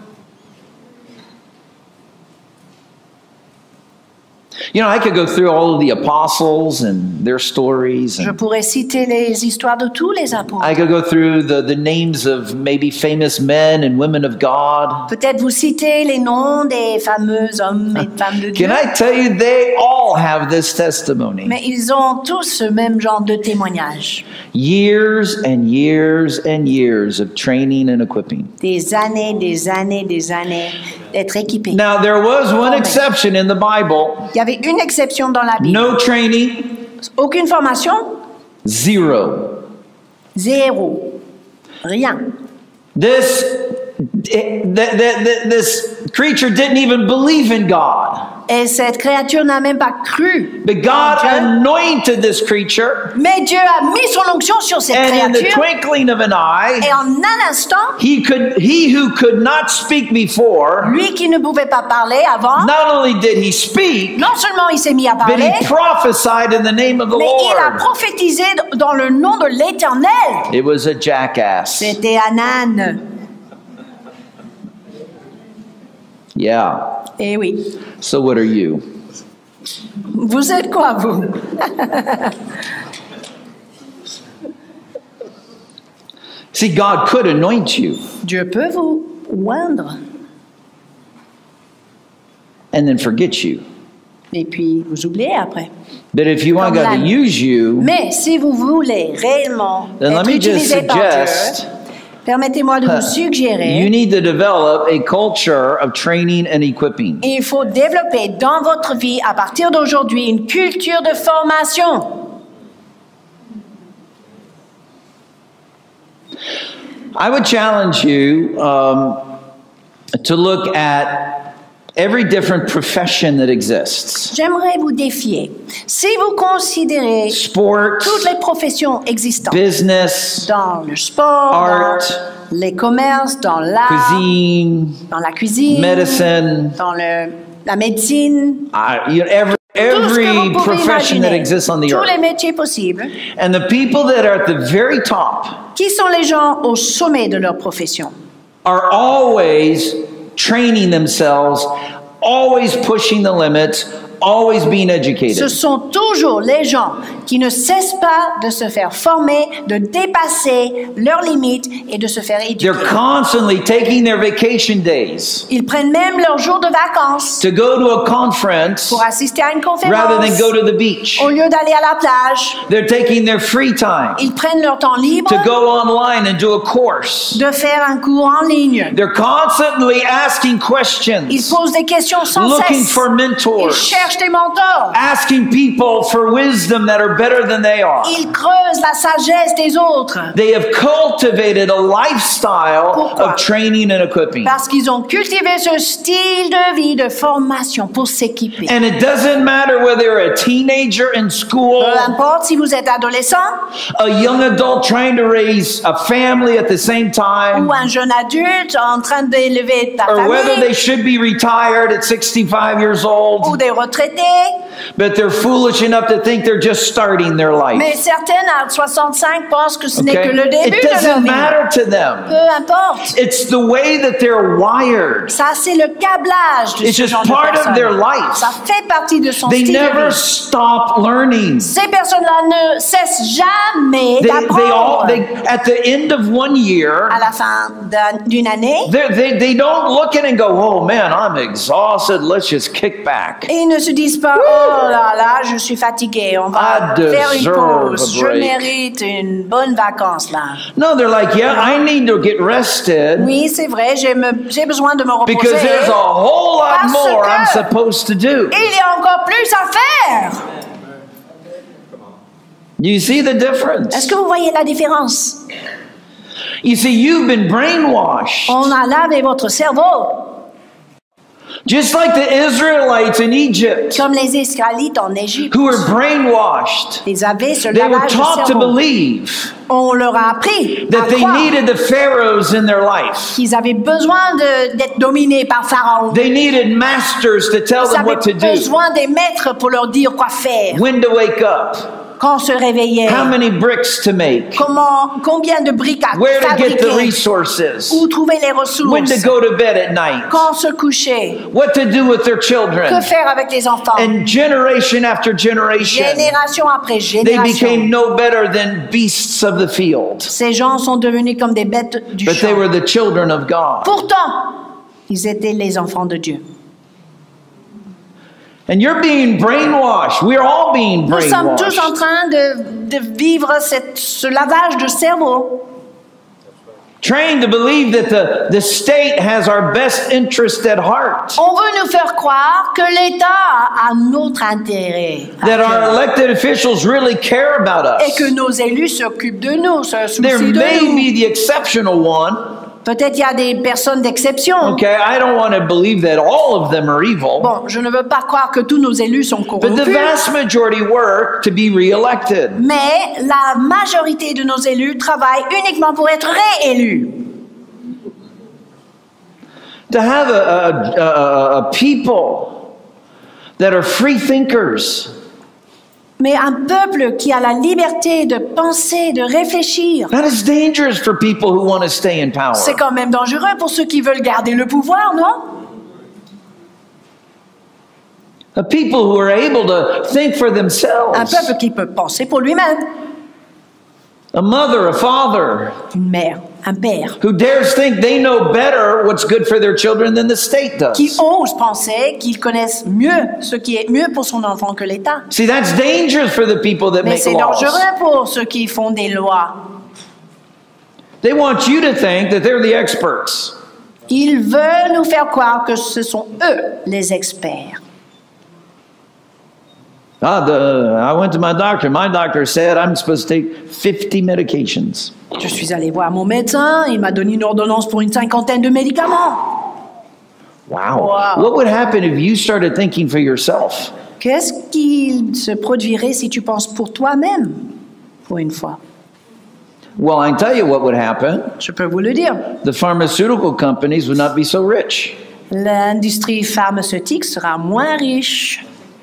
You know, I could go through all of the apostles and their stories. Je And pourrais citer les histoires de tous les apôtres. I could go through the names of maybe famous men and women of God. Peut-être vous citer les noms des fameux hommes et femmes de Dieu. Can I tell you, they all have this testimony. Mais ils ont tous ce même genre de témoignage. Years and years and years of training and equipping. Des années d'être équipés. Now, there was one exception in the Bible. Il y avait une exception dans la Bible. No training, Aucune formation, zero. zéro, rien. This creature didn't even believe in God. Et cette créature n'a même pas cru. But God Dieu. anointed this creature, Mais Dieu a mis son onction sur cette and in the créature. twinkling of an eye, Et en un instant, he who could not speak before, lui qui ne pouvait pas parler avant, not only did he speak, non seulement il s'est mis à but parler, he prophesied in the name of the mais il a Lord. prophétisé dans le nom de l'Éternel. It was a jackass. C'était un âne. Yeah. Eh oui. So what are you? Vous êtes quoi, vous? See, God could anoint you Dieu peut vous oindre and then forget you. et puis vous oubliez après. But if you want Comme God to l'âne. use you, Mais si vous voulez réellement then let être me just utilisé par Dieu, suggest permettez-moi de vous you suggérer, need to develop a culture of training and equipping. il faut développer dans votre vie, à partir d'aujourd'hui, une culture de formation. I would challenge you to look at every different profession that exists. J'aimerais vous défier. Si vous considérez Sports, toutes les professions existantes, business, dans le sport, art, dans les commerces, dans l'art, cuisine, dans la cuisine, medicine, dans la médecine, every tout ce que vous pouvez profession that imaginer, exists on the tous les earth. métiers possibles, And the people that are at the very top qui sont les gens au sommet de leur profession, are always training themselves, always pushing the limits, always being ce educated. sont toujours les gens qui ne cessent pas de se faire former, de dépasser leurs limites et de se faire éduquer. They're constantly taking their vacation days Ils prennent même leurs jours de vacances to go to a conference pour assister à une rather than conférence go to the beach. au lieu d'aller à la plage. They're taking their free time Ils prennent leur temps libre to go online and do a course. de faire un cours en ligne. They're constantly asking Ils questions, posent des questions sans looking cesse. for Ils mentors, cherchent des mentors. asking people for wisdom that are better than they are. Ils creusent la sagesse des autres They have cultivated a lifestyle Pourquoi? of training and equipping. parce qu'ils ont cultivé ce style de vie de formation pour s'équiper. And it doesn't matter whether you're a teenager in school, Peu importe si vous êtes adolescent a young adult trying to raise a family at the same time, ou un jeune adulte en train d'élever ta or whether they famille should be retired at 65 years ou old. des retraités. but they're foolish enough to think they're just starting their life. Mais certaines à 65 pensent que ce n'est que le début It de leur doesn't vie. matter to them. Peu importe. It's the way that they're wired. Ça, c'est le câblage de It's ce just genre part de of their personne. life. Ça fait partie de son They style de never vie. stop learning. Ces personnes-là ne cessent jamais They d'apprendre. at the end of one year, À la fin d'une année, they don't look at it and go, oh man, I'm exhausted. Let's just kick back. et ils ne se disent pas, oh là là, je suis fatigué, on va I faire une deserve pause, a je break. mérite une bonne vacance là. No, they're like, yeah, I need to get rested Oui, c'est vrai, j'ai besoin de me reposer. because there's a whole lot Parce more que I'm supposed to do. il y a encore plus à faire. Do you see the difference? Est-ce que vous voyez la différence? You see, you've been brainwashed. On a lavé votre cerveau, Just like the Israelites in Egypt comme les Israélites en Égypte. who were brainwashed. Ils avaient ce They were lavage de taught to cerveau. believe On leur a appris à that they croire needed the pharaohs in their life. qu'ils avaient besoin d'être dominés par Pharaon. They needed masters to tell Ils them what to avaient do, besoin des maîtres pour leur dire quoi faire, when to wake up, quand se réveiller, how many bricks to make, combien de briques à where to get the fabriquer, resources, où trouver les when ressources, to go to bed at night, quand se coucher, what to do with their children. que faire avec les enfants. And generation after generation, Génération après they génération, became no better than beasts of the field. ces gens sont devenus comme des bêtes du But they champ. were the children of God. Pourtant, ils étaient les enfants de Dieu. And you're being brainwashed. We're all being Nous sommes tous en brainwashed. train de vivre ce lavage de cerveau, Trained to believe that the state has our best interest at heart. on veut nous faire croire que l'État a notre intérêt à That our cœur. elected officials really care about Et que us. nos élus s'occupent de nous, se There soucient may de nous. be the exceptional one. Peut-être il y a des personnes d'exception. Okay, I don't want to believe that all of them are evil. Bon, je ne veux pas croire que tous nos élus sont But the corrompus. vast majority work to be reelected. Mais la majorité de nos élus travaillent uniquement pour être réélus. To have a people that are free thinkers. Mais un peuple qui a la liberté de penser, de réfléchir, That is dangerous for people who want to stay in power. c'est quand même dangereux pour ceux qui veulent garder le pouvoir, non? A people who are able to think for Un themselves. peuple qui peut penser pour lui-même. A mother, a father, Une mère, un père, who dares think they know better what's good for their children than the state qui does. ose penser qu'ils connaissent mieux ce qui est mieux pour son enfant que l'État. See, that's dangerous for the people that Mais make c'est laws. dangereux pour ceux qui font des lois. They want you to think that they're the experts. Ils veulent nous faire croire que ce sont eux les experts. I went to my doctor. My doctor said I'm supposed to take 50 medications. Je suis allée voir mon médecin, il m'a donné une ordonnance pour une 50aine de médicaments. Wow. Wow. What would happen if you started thinking for yourself? Qu'est-ce qu'il se produirait si tu penses pour toi-même, pour une fois? Well, I can tell you what would happen. Je peux vous le dire. The pharmaceutical companies would not be so rich. L'industrie pharmaceutique sera moins riche.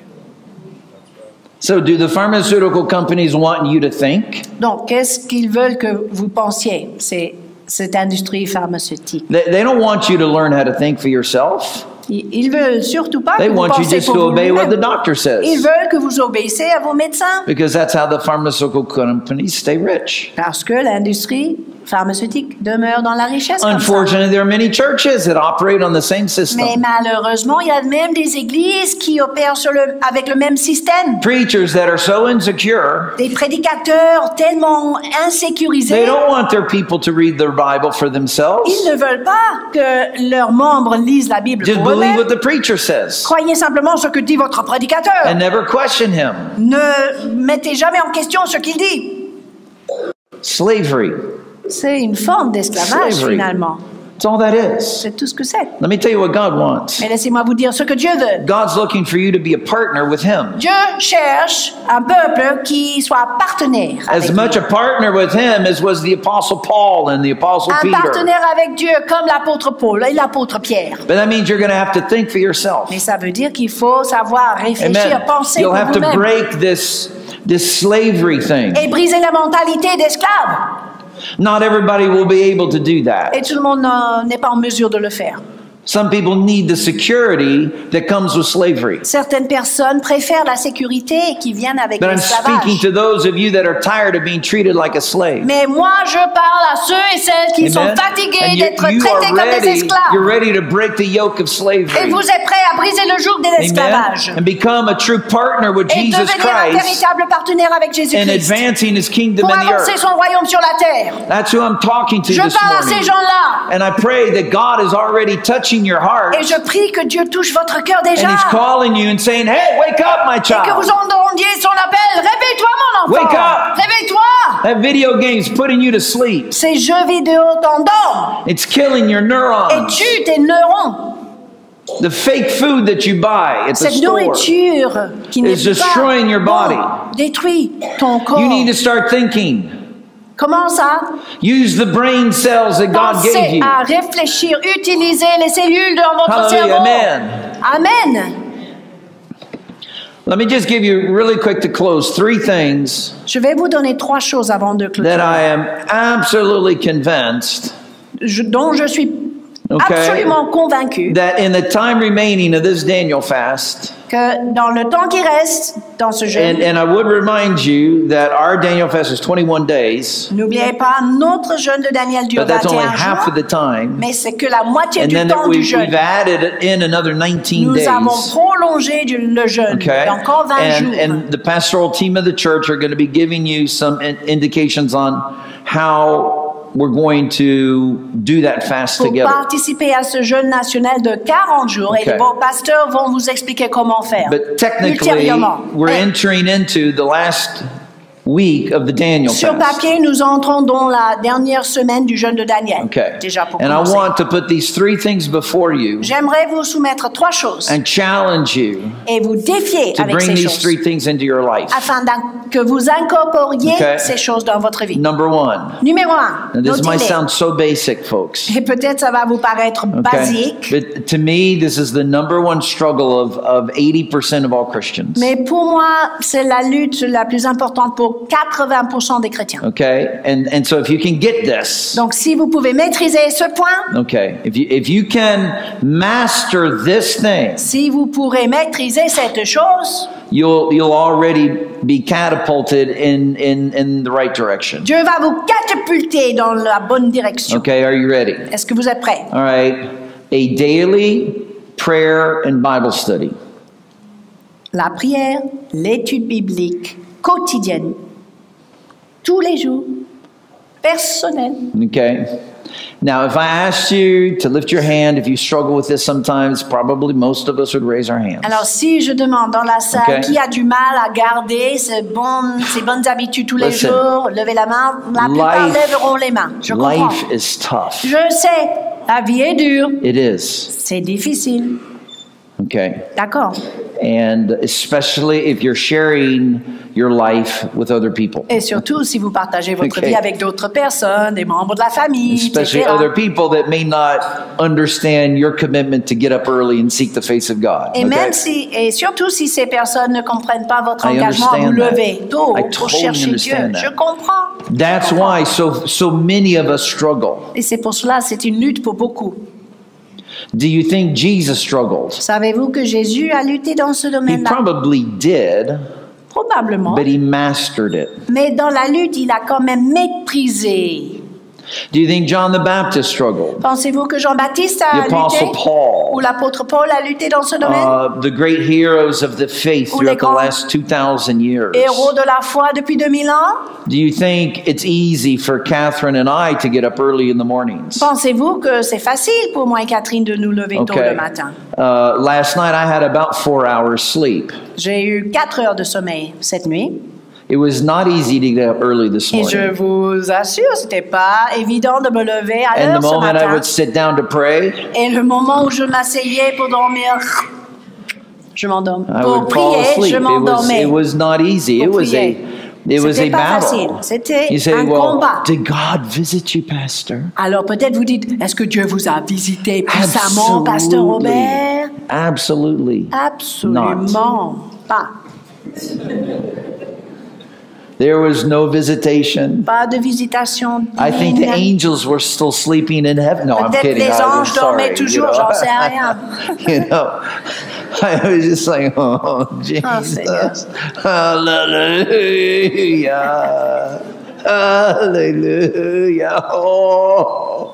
So, do the pharmaceutical companies want you to think? Donc, qu'est-ce qu'ils veulent que vous pensiez, cette industrie pharmaceutique? They don't want you to learn how to think for yourself. Ils veulent surtout pas They que vous want you pensiez just pour to obey what the vous-même. doctor Ils says. veulent que vous obéissez à vos médecins. Because that's how the pharmaceutical companies stay rich. Parce que l'industrie pharmaceutique demeure dans la richesse. Comme ça. Unfortunately, there are many churches that operate on the same Mais system. malheureusement, il y a même des églises qui opèrent avec le même système. Preachers that are so insecure, Des prédicateurs tellement they insécurisés, don't want their people to read their Bible for themselves. ils ne veulent pas que leurs membres lisent la Bible Just pour believe eux-mêmes. what the preacher says Croyez simplement ce que dit votre prédicateur. and never question him. Ne mettez jamais en question ce qu'il dit. Slavery. C'est une forme d'esclavage Slavery. finalement. That's all that is. C'est tout ce que c'est. Let me tell you what God wants. Mais laissez-moi vous dire ce que Dieu veut. God's looking for you to be a partner with Him. Dieu cherche un peuple qui soit partenaire avec As lui. much a partner with Him as was the Apostle Paul and the Apostle Un Peter. partenaire avec Dieu comme l'apôtre Paul et l'apôtre Pierre. But that means you're going to have to think for yourself. Mais ça veut dire qu'il faut savoir réfléchir, Amen. penser You'll pour have to vous-même. break this slavery thing. Et briser la mentalité d'esclave. Not everybody will be able to do that. Et tout le monde n'est pas en mesure de le faire. Some people need the security that comes with slavery. Certaines personnes préfèrent la sécurité qui vient avec But I'm speaking l'esclavage. to those of you that are tired of being treated like a slave. Mais moi, je parle à ceux et celles qui sont fatigués And d'être you traités are comme des ready, esclaves. you're ready to break the yoke of Et slavery. vous êtes prêts à briser le joug de l'esclavage. Amen. And become a true partner with Et Jesus devenir un Christ véritable partenaire avec in Jésus-Christ. advancing His kingdom Pour in the avancer earth. son royaume sur la terre. That's who I'm talking to Je this parle à ces morning. gens-là. And I pray that God is already touching your heart. Et je prie que Dieu touche votre cœur And déjà. He's calling you and saying, hey, wake up, my Et que vous child. entendiez son appel. Réveille-toi, mon enfant. Wake up. Réveille-toi. That video game's putting you to sleep. Ces jeux vidéo t'endorment It's killing your et neurons. tuent tes neurones. The fake food that you buy at the Cette store. nourriture qui n'est is pas destroying your body. bonne détruit ton corps. You need to start thinking. Comment ça? Use the brain cells that God gave Pensez you. à réfléchir, utilisez les cellules dans votre Hallelujah, cerveau. amen. Amen. Let me just give you really quick to close 3 things Je vais vous donner 3 choses avant de that clôturer, I am absolutely convinced dont je suis absolument convaincu that in the time remaining of this Daniel fast, que dans le temps qui reste dans ce jeûne, and I would remind you that our Daniel fast is 21 days, n'oubliez pas, notre jeûne de Daniel dure but that's only 21 half of jours, the time. mais c'est que la moitié And du then temps du we've jeûne. added in another 19 Nous avons days. prolongé le jeûne Okay, d'encore 20 jours. and the pastoral team of the church are going to be giving you some indications on how we're going to do that fast Pour together. participer à ce jeûne national de 40 jours, et Okay. vos pasteurs vont vous expliquer comment faire. But technically, ultérieurement. we're Mais entering into the last week of the Daniel sur fast. papier, nous entrons dans la dernière semaine du jeûne de Daniel. Okay. Déjà pour And I commencer. want to put these 3 things before you J'aimerais vous soumettre 3 choses and challenge you et vous défier to avec bring ces these choses 3 things into your life. afin que vous incorporiez Okay. ces choses dans votre vie. Number 1. Numéro 1, Now this might notez-les. sound so basic, folks. Et peut-être ça va vous paraître Okay. basique, But to me, this is the number 1 struggle of 80% of all Christians. mais pour moi, c'est la lutte la plus importante pour 80% des chrétiens. Okay? And so if you can get this, Donc, si vous pouvez maîtriser ce point, okay, if you can master this thing, si vous pourrez maîtriser cette chose, you'll already be catapulted in the right direction. Dieu va vous catapulter dans la bonne direction. Okay, are you ready? Est-ce que vous êtes prêts? All right. A daily prayer and Bible study. La prière, l'étude biblique quotidienne, tous les jours, personnelle. Okay. Now, if I asked you to lift your hand, if you struggle with this sometimes, probably most of us would raise our hands. Alors, si je demande dans la salle Okay. qui a du mal à garder ces bonnes habitudes tous les Listen. jours, levez la main, la plupart Life- lèveront les mains. Je comprends. Life is tough. Je sais, la vie est dure, It is. c'est difficile. Okay. D'accord. And especially if you're sharing your life with other people. Et surtout si vous partagez votre Okay. vie avec d'autres personnes, des membres de la famille, Especially etc. other people that may not understand your commitment to get up early and seek the face of God. Et Okay? même si, et surtout si ces personnes ne comprennent pas votre I engagement à vous understand that. lever tôt I pour totally chercher Dieu, understand that. je comprends. That's why so many of us struggle. Et c'est pour cela, c'est une lutte pour beaucoup. Do you think Jesus struggled? Savez-vous que Jésus a lutté dans ce He domaine-là? probably did, Probablement. but he mastered it. Mais dans la lutte, il a quand même maîtrisé. Do you think John the Baptist struggled? Pensez-vous que Jean-Baptiste a The Apostle lutté? Paul? Ou l'apôtre Paul a lutté dans ce domaine? The great heroes of the faith Ou les throughout the grands last 2,000 years. Héros de la foi depuis 2000 ans? Do you think it's easy for Catherine and I to get up early in the mornings? Pensez-vous que c'est facile pour moi et Catherine de nous lever tôt le matin? Last night I had about 4 hours sleep. J'ai eu 4 heures de sommeil cette nuit. It was not easy to get up early this Et je morning. vous assure, c'était pas évident de me lever à And l'heure the ce moment I matin. would sit down to pray, Et le moment où je m'asseyais pour dormir, je m'endormais. I Pour would fall prier, asleep. je m'endormais. It was not easy. It Pour was prier. it was a C'était pas facile. battle. C'était You say, un well, combat. did God visit you, Pastor? Alors peut-être vous dites, est-ce que Dieu vous a visité puissamment, Pasteur Robert? Absolutely. Absolument pas. There was no visitation. Pas de visitation I think the divine. angels were still sleeping in heaven. No, I'm Peut-être kidding. les I'm anges dormaient sorry, toujours, j'en sais rien. You know, I was just like, oh, Seigneur. Jesus. Hallelujah. Hallelujah. Oh.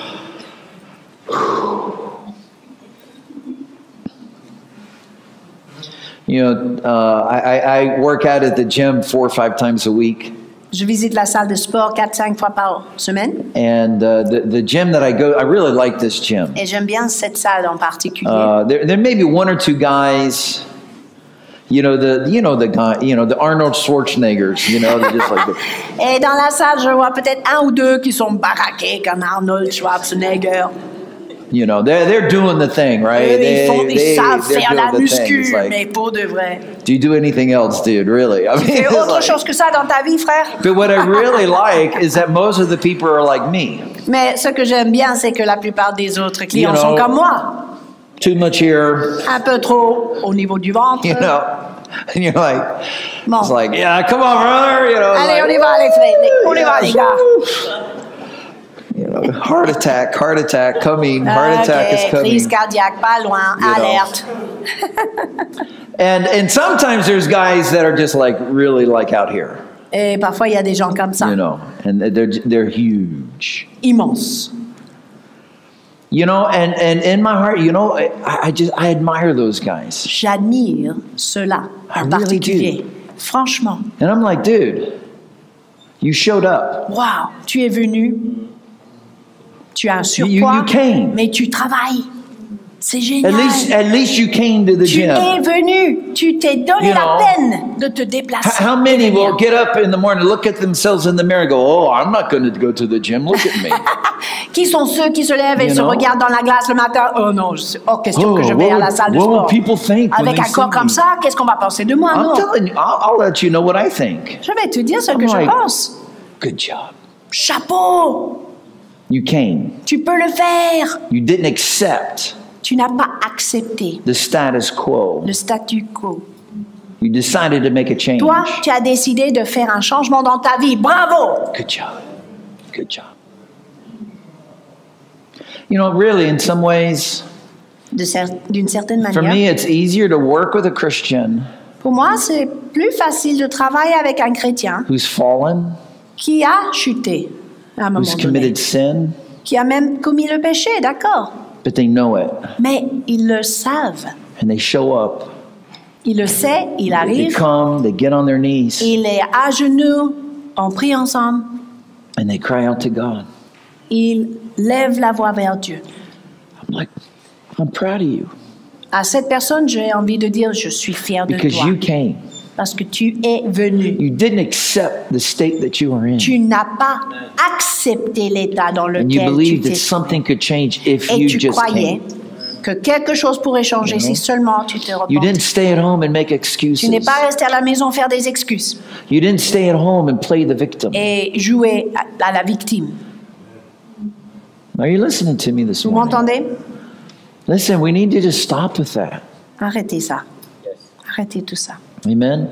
You know, I work out at the gym 4 or 5 times a week. Je visite la salle de sport 4-5 fois par semaine And the gym that I go, I really like this gym. et j'aime bien cette salle en particulier. There may be 1 or 2 guys, the Arnold Schwarzeneggers, they're just like, Et dans la salle, je vois peut-être un ou deux qui sont baraqués comme Arnold Schwarzenegger. they're doing the thing, right? Eux, ils savent they're faire la doing the thing. It's muscu, like, mais pour de vrai. do you do anything else, dude? Really? I mean, Tu fais it's autre like- chose que ça dans ta vie, frère? but what I really like is that most of the people are like me. Mais ce que j'aime bien, c'est que la plupart des autres clients sont comme moi. Too much here, Un peu trop au niveau du ventre. and you're like, Bon. it's like, yeah, come on, brother. Allez, like, on y va, les frères. On y va, les gars. heart attack coming. Heart attack is Ok, coming. crise cardiaque, pas loin, know. alerte. And sometimes there's guys that are just like really like out here, Et parfois, il y a des gens comme ça, and they're huge. immenses. And in my heart, I admire those guys. J'admire cela en I really particulier. Franchement, And I'm like, dude, you showed up. waouh, tu es venu, tu as un You surpoids, came. mais tu travailles. C'est At génial. least you came to the Tu gym. es venu, tu t'es donné You la know. peine de te déplacer. How many will get up in the morning, look at themselves in the mirror, and go, "Oh, I'm not going to go to the gym. Look at me." Qui sont ceux qui se lèvent et You se know. regardent dans la glace le matin? Oh non, question que je vais what à la would- salle de what would sport. people think when Avec they un corps see comme me? ça, qu'est-ce qu'on va penser de moi? I'm Non. telling you, I'll let you know what I think. Je vais te dire ce que I'm je like- pense. Good job. Chapeau! You came. Tu peux le faire. You didn't accept Tu n'as pas accepté the status quo. le statu quo. You decided to make a change. Toi, tu as décidé de faire un changement dans ta vie. Bravo! Good job. Good job. Really, in some ways, D'une certaine for manière. me, it's easier to work with a Christian Pour moi, c'est plus facile de travailler avec un chrétien who's fallen, qui a chuté à un moment who's donné, committed sin, qui a même commis le péché, d'accord? but they know it Mais ils le savent. and they show up. Il le sait, il They arrive, come, they get on their knees, il est à genoux, on prie ensemble, and they cry out to God. il lève la voix vers Dieu. I'm like, I'm proud of you À cette personne, j'ai envie de dire, je suis fier de because toi, you came. parce que tu es venu. You didn't accept the state that you were in. Tu n'as pas accepté l'état dans And you lequel tu believed that t'es something could change if et you tu just croyais came. que quelque chose pourrait changer si seulement tu te You repentais. didn't stay at home and make excuses. Tu n'es pas resté à la maison faire des excuses You didn't stay at home and play the victim. et jouer à la victime. Are you listening to me this Vous morning? m'entendez? Listen, we need to just stop with that. Arrêtez ça. Arrêtez tout ça. Amen.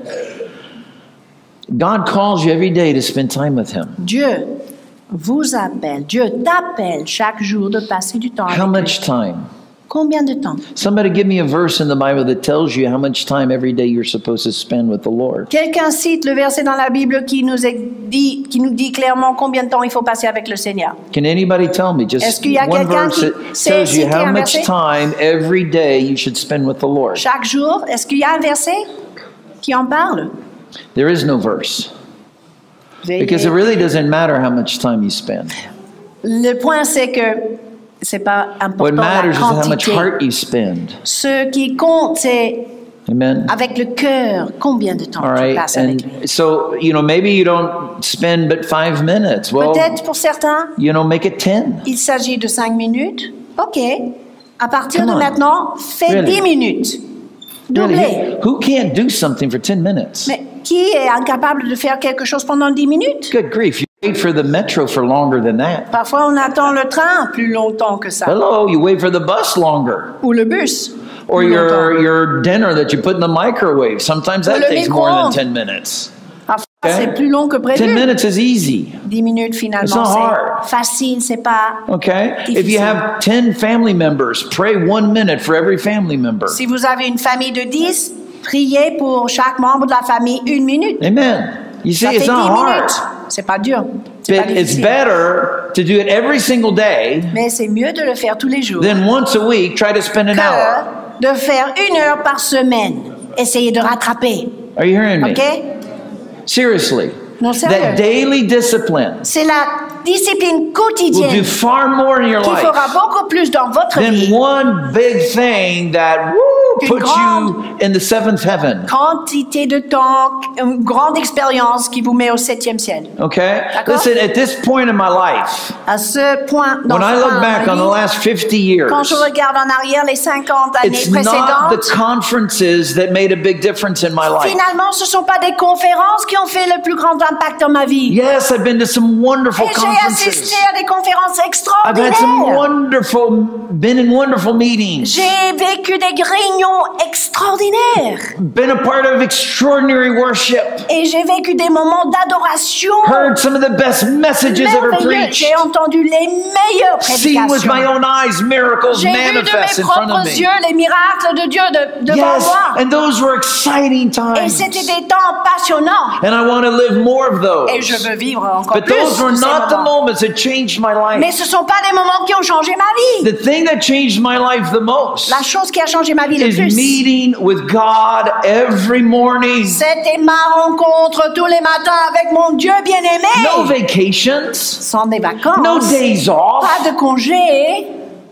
God calls you every day to spend time with Him. Dieu vous appelle, Dieu t'appelle chaque jour de passer du temps avec How lui. much time? Combien de temps? Somebody give me a verse in the Bible that tells you how much time every day you're supposed to spend with the Lord. Quelqu'un cite le verset dans la Bible qui nous dit clairement combien de temps il faut passer avec le Seigneur. Can anybody tell me Est-ce just qu'il y a one quelqu'un verse qui that sait tells you citer how un much verset? time every day you should spend with the Lord? Chaque jour, est-ce qu'il y a un verset qui en parle? There is no verse Veuillez- because it really doesn't matter how much time you spend. Le point, c'est que c'est pas What important la matters is how much quantité. heart you spend Ce qui compte, c'est Amen. Avec le cœur, combien de temps All tu right. passes avec lui? And so, maybe you don't spend but 5 minutes. Well, Peut-être pour certains, make it 10. il s'agit de 5 minutes. OK. À partir Come de on. maintenant, fais Really? 10 minutes. Doublez. Really? Who can't do something for 10 minutes? Mais qui est incapable de faire quelque chose pendant 10 minutes? Good grief. You wait for the metro for longer than that. Parfois, on attend le train plus longtemps que ça. Hello, you wait for the bus longer. Ou le bus. Or plus longtemps. your dinner that you put in the microwave. Sometimes that le takes more than micro-ondes. 10 minutes. Parfois, Okay. c'est plus long que 10 prévu. minutes is easy. 10 minutes, It's finalement, not hard. c'est facile, c'est pas... Okay? If you Difficile. have 10 family members, pray 1 minute for every family member. Si vous avez une famille de 10, priez pour chaque membre de la famille 1 minute. Amen. You see, Ça fait it's 10 not hard. minutes. C'est pas dur. C'est pas But it's difficile. better to do it every single day Mais c'est mieux de le faire tous les jours than once a week try to spend an hour. que de faire 1 heure par semaine. Essayez de rattraper. Are you hearing me? OK? Seriously. Non, sérieux. That daily discipline C'est la discipline will do quotidienne far more in your qui life fera beaucoup plus dans votre than vie. one big thing that Une puts you grande- in the seventh heaven. Quantité de temps, une grande expérience qui vous met au 7e ciel. Okay? D'accord? Listen, at this point in my life, À ce point, dans when I ce look point back dans on ma the vie, last 50 years, quand je regarde en arrière les 50 années it's not the précédentes, conferences that made a big difference in my life. finalement, ce ne sont pas des conférences qui ont fait le plus grand impact dans ma vie. Yes, I've been to some wonderful Et j'ai conferences. assisté à des conférences I've had some extraordinaires. been in wonderful meetings, J'ai vécu des réunions extraordinaires. been a part of extraordinary worship, Et j'ai vécu des moments d'adoration heard some of the best messages ever merveilleux. preached, J'ai entendu les meilleures seen with my prédications. own eyes miracles J'ai vu de manifest mes in front of propres me. yeux les miracles de Dieu devant Yes, moi. and those were exciting Et times. c'était des temps passionnants. And I want to live more of Et je those. veux vivre encore But plus those were de ces not the moments. moments that changed my Mais life. ce ne sont pas des moments qui ont changé ma vie. The thing that changed my life the most La chose qui a changé ma vie le is plus, meeting with God every morning. c'était ma rencontre tous les matins avec mon Dieu No bien-aimé. vacations, Sans des vacances, no days off. pas de congé.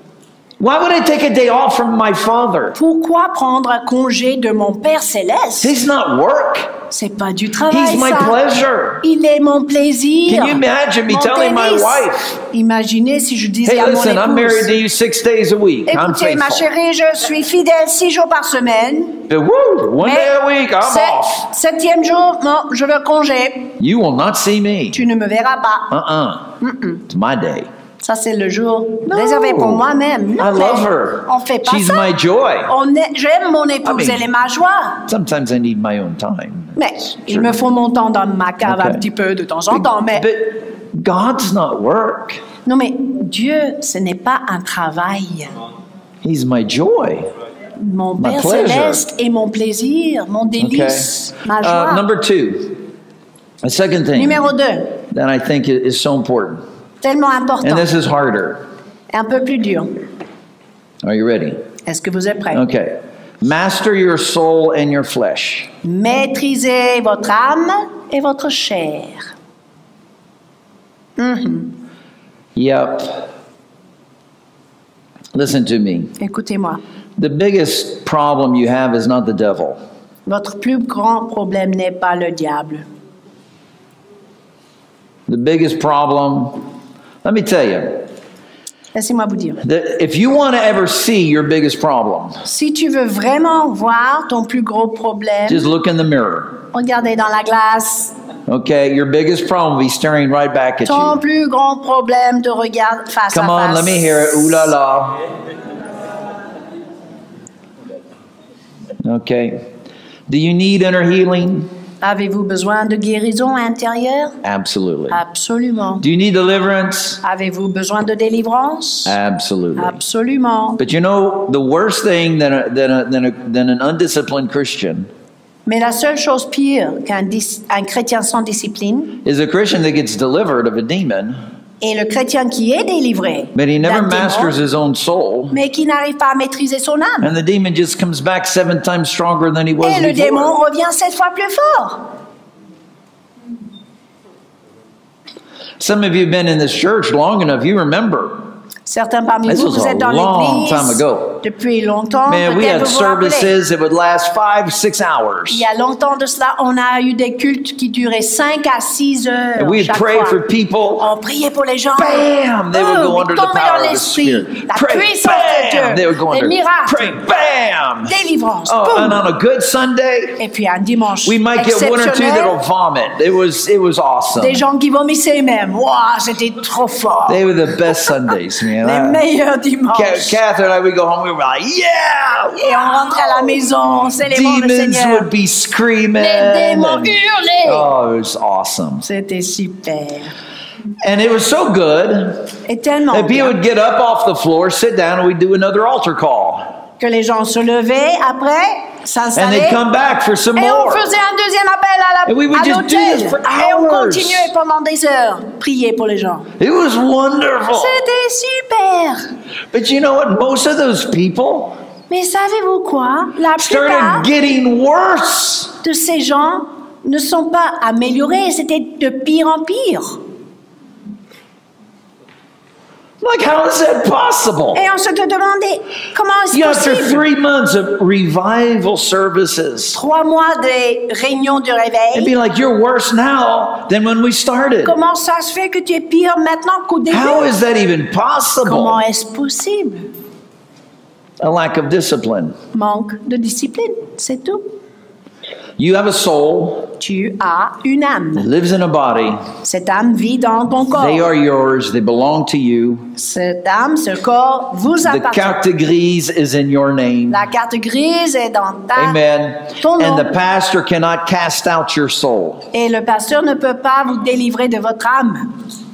Why would I take a day off from my Father? Pourquoi prendre un congé de mon Père céleste? It's not work. C'est pas du travail, He's my ça. pleasure. Il est mon plaisir. Can you imagine me mon telling my délice. wife, Imaginez si je disais hey, à mon listen, I'm married to épouse, you 6 days a week. I'm écoutez, ma faithful. chérie, je suis fidèle 6 jours par semaine. But woo, one day a week, I'm off. 7e jour, non, je veux congé. You will not see me. Tu ne me verras pas. It's my day. Ça, c'est le jour réservé pour moi-même. Non, I mais love her. on fait pas She's ça. my joy. J'aime mon épouse, I mean- elle est ma joie. Sometimes I need my own time. Mais il me faut mon temps dans ma cave Okay. un petit peu de temps en temps. Mais But God's not work. non, mais Dieu, ce n'est pas un travail. He's my joy. Mon My Père pleasure. céleste est mon plaisir, mon Okay. délice, ma joie. Number 2. A second thing Numéro 2, that I think is so important. tellement important, And this is harder. un peu plus dur. Are you ready? Est-ce que vous êtes prêts? Okay. Master your soul and your flesh. Maîtrisez votre âme et votre chair. Yep. Listen to me. Écoutez-moi. The biggest problem you have is not the devil. Votre plus grand problème n'est pas le diable. The biggest problem, let me tell you, Laissez-moi vous dire. that if you want to ever see your biggest problem, Si tu veux vraiment voir ton plus gros problème, just look in the mirror. regardez dans la glace. Okay, your biggest problem will be staring right back at Ton you. plus grand problème te regarde face Come à on, face. let me hear it. Ooh la la. Okay. Do you need inner healing? Avez-vous besoin de guérison intérieure? Absolutely. Absolument. Do you need deliverance? Avez-vous besoin de délivrance? Absolutely. Absolument. But you know, the worst thing than an undisciplined Christian Mais la seule chose pire qu'un chrétien sans discipline is a Christian that gets delivered of a demon, est le chrétien qui est délivré but he never d'un démon, masters his own soul, mais qui n'arrive pas à maîtriser son âme. and the demon just comes back 7 times stronger than he was Et le démon before. revient 7 fois plus fort. Some of you have been in this church long enough, you remember. Certains parmi This vous, was vous a êtes dans long l'église time ago. Depuis longtemps, Man, we peut-être had vous vous rappelez. services that would last 5, 6 hours. Il y a longtemps de cela, on a eu des cultes qui duraient 5 à 6 heures And we'd chaque pray fois. for people. On priait pour les gens. Bam! They would go under the tomber power dans of the l'esprit. Spirit. La Pray, puissance de bam! They Dieu. would go Des under. miracles. Pray, bam! Délivrance. Oh, boum. and on a good Sunday, Et puis un dimanche we might get one or two exceptionnel, that'll vomit. It was awesome. des gens qui vomissaient même. Waouh, c'était trop fort. They were the best Sundays, Les man. meilleurs dimanches. Catherine and I, we go home, we were like, yeah! Et on rentrait à la maison, célébrant le Demons Seigneur. would be screaming. Les démons and- hurlaient. Oh, it was awesome. C'était super. And it was so good Et tellement that people bien would get up off the floor, sit down, and we'd do another altar call. que les gens se levaient après, And s'installaient. they'd come back for some Et on more. faisait un deuxième appel à And we would just do l'hôtel. this for Et on hours. continuait pendant des heures, prier pour les gens. It was wonderful. C'était super. But you know what? Most of those people Mais savez-vous quoi? La plupart started getting worse. de ces gens ne sont pas améliorés, c'était de pire en pire. Like, how is that possible? Et on se demandait, comment est-ce After possible? 3 months of revival services, 3 mois de réunions de it'd réveil. be like, you're worse now than when we started. Comment ça se fait que tu es pire maintenant qu'au début? How is that even possible? Comment est-ce possible? A lack of discipline. Manque de discipline, c'est tout. You have a soul Tu as une that âme. lives in a body. Cette âme vit dans ton corps. They are yours. They belong to you. Cette âme, ce corps vous The appartient. carte grise is in your name. La carte grise est dans ta... Amen. Ton nom. And the pastor cannot cast out your soul. Et le pasteur ne peut pas vous délivrer de votre âme.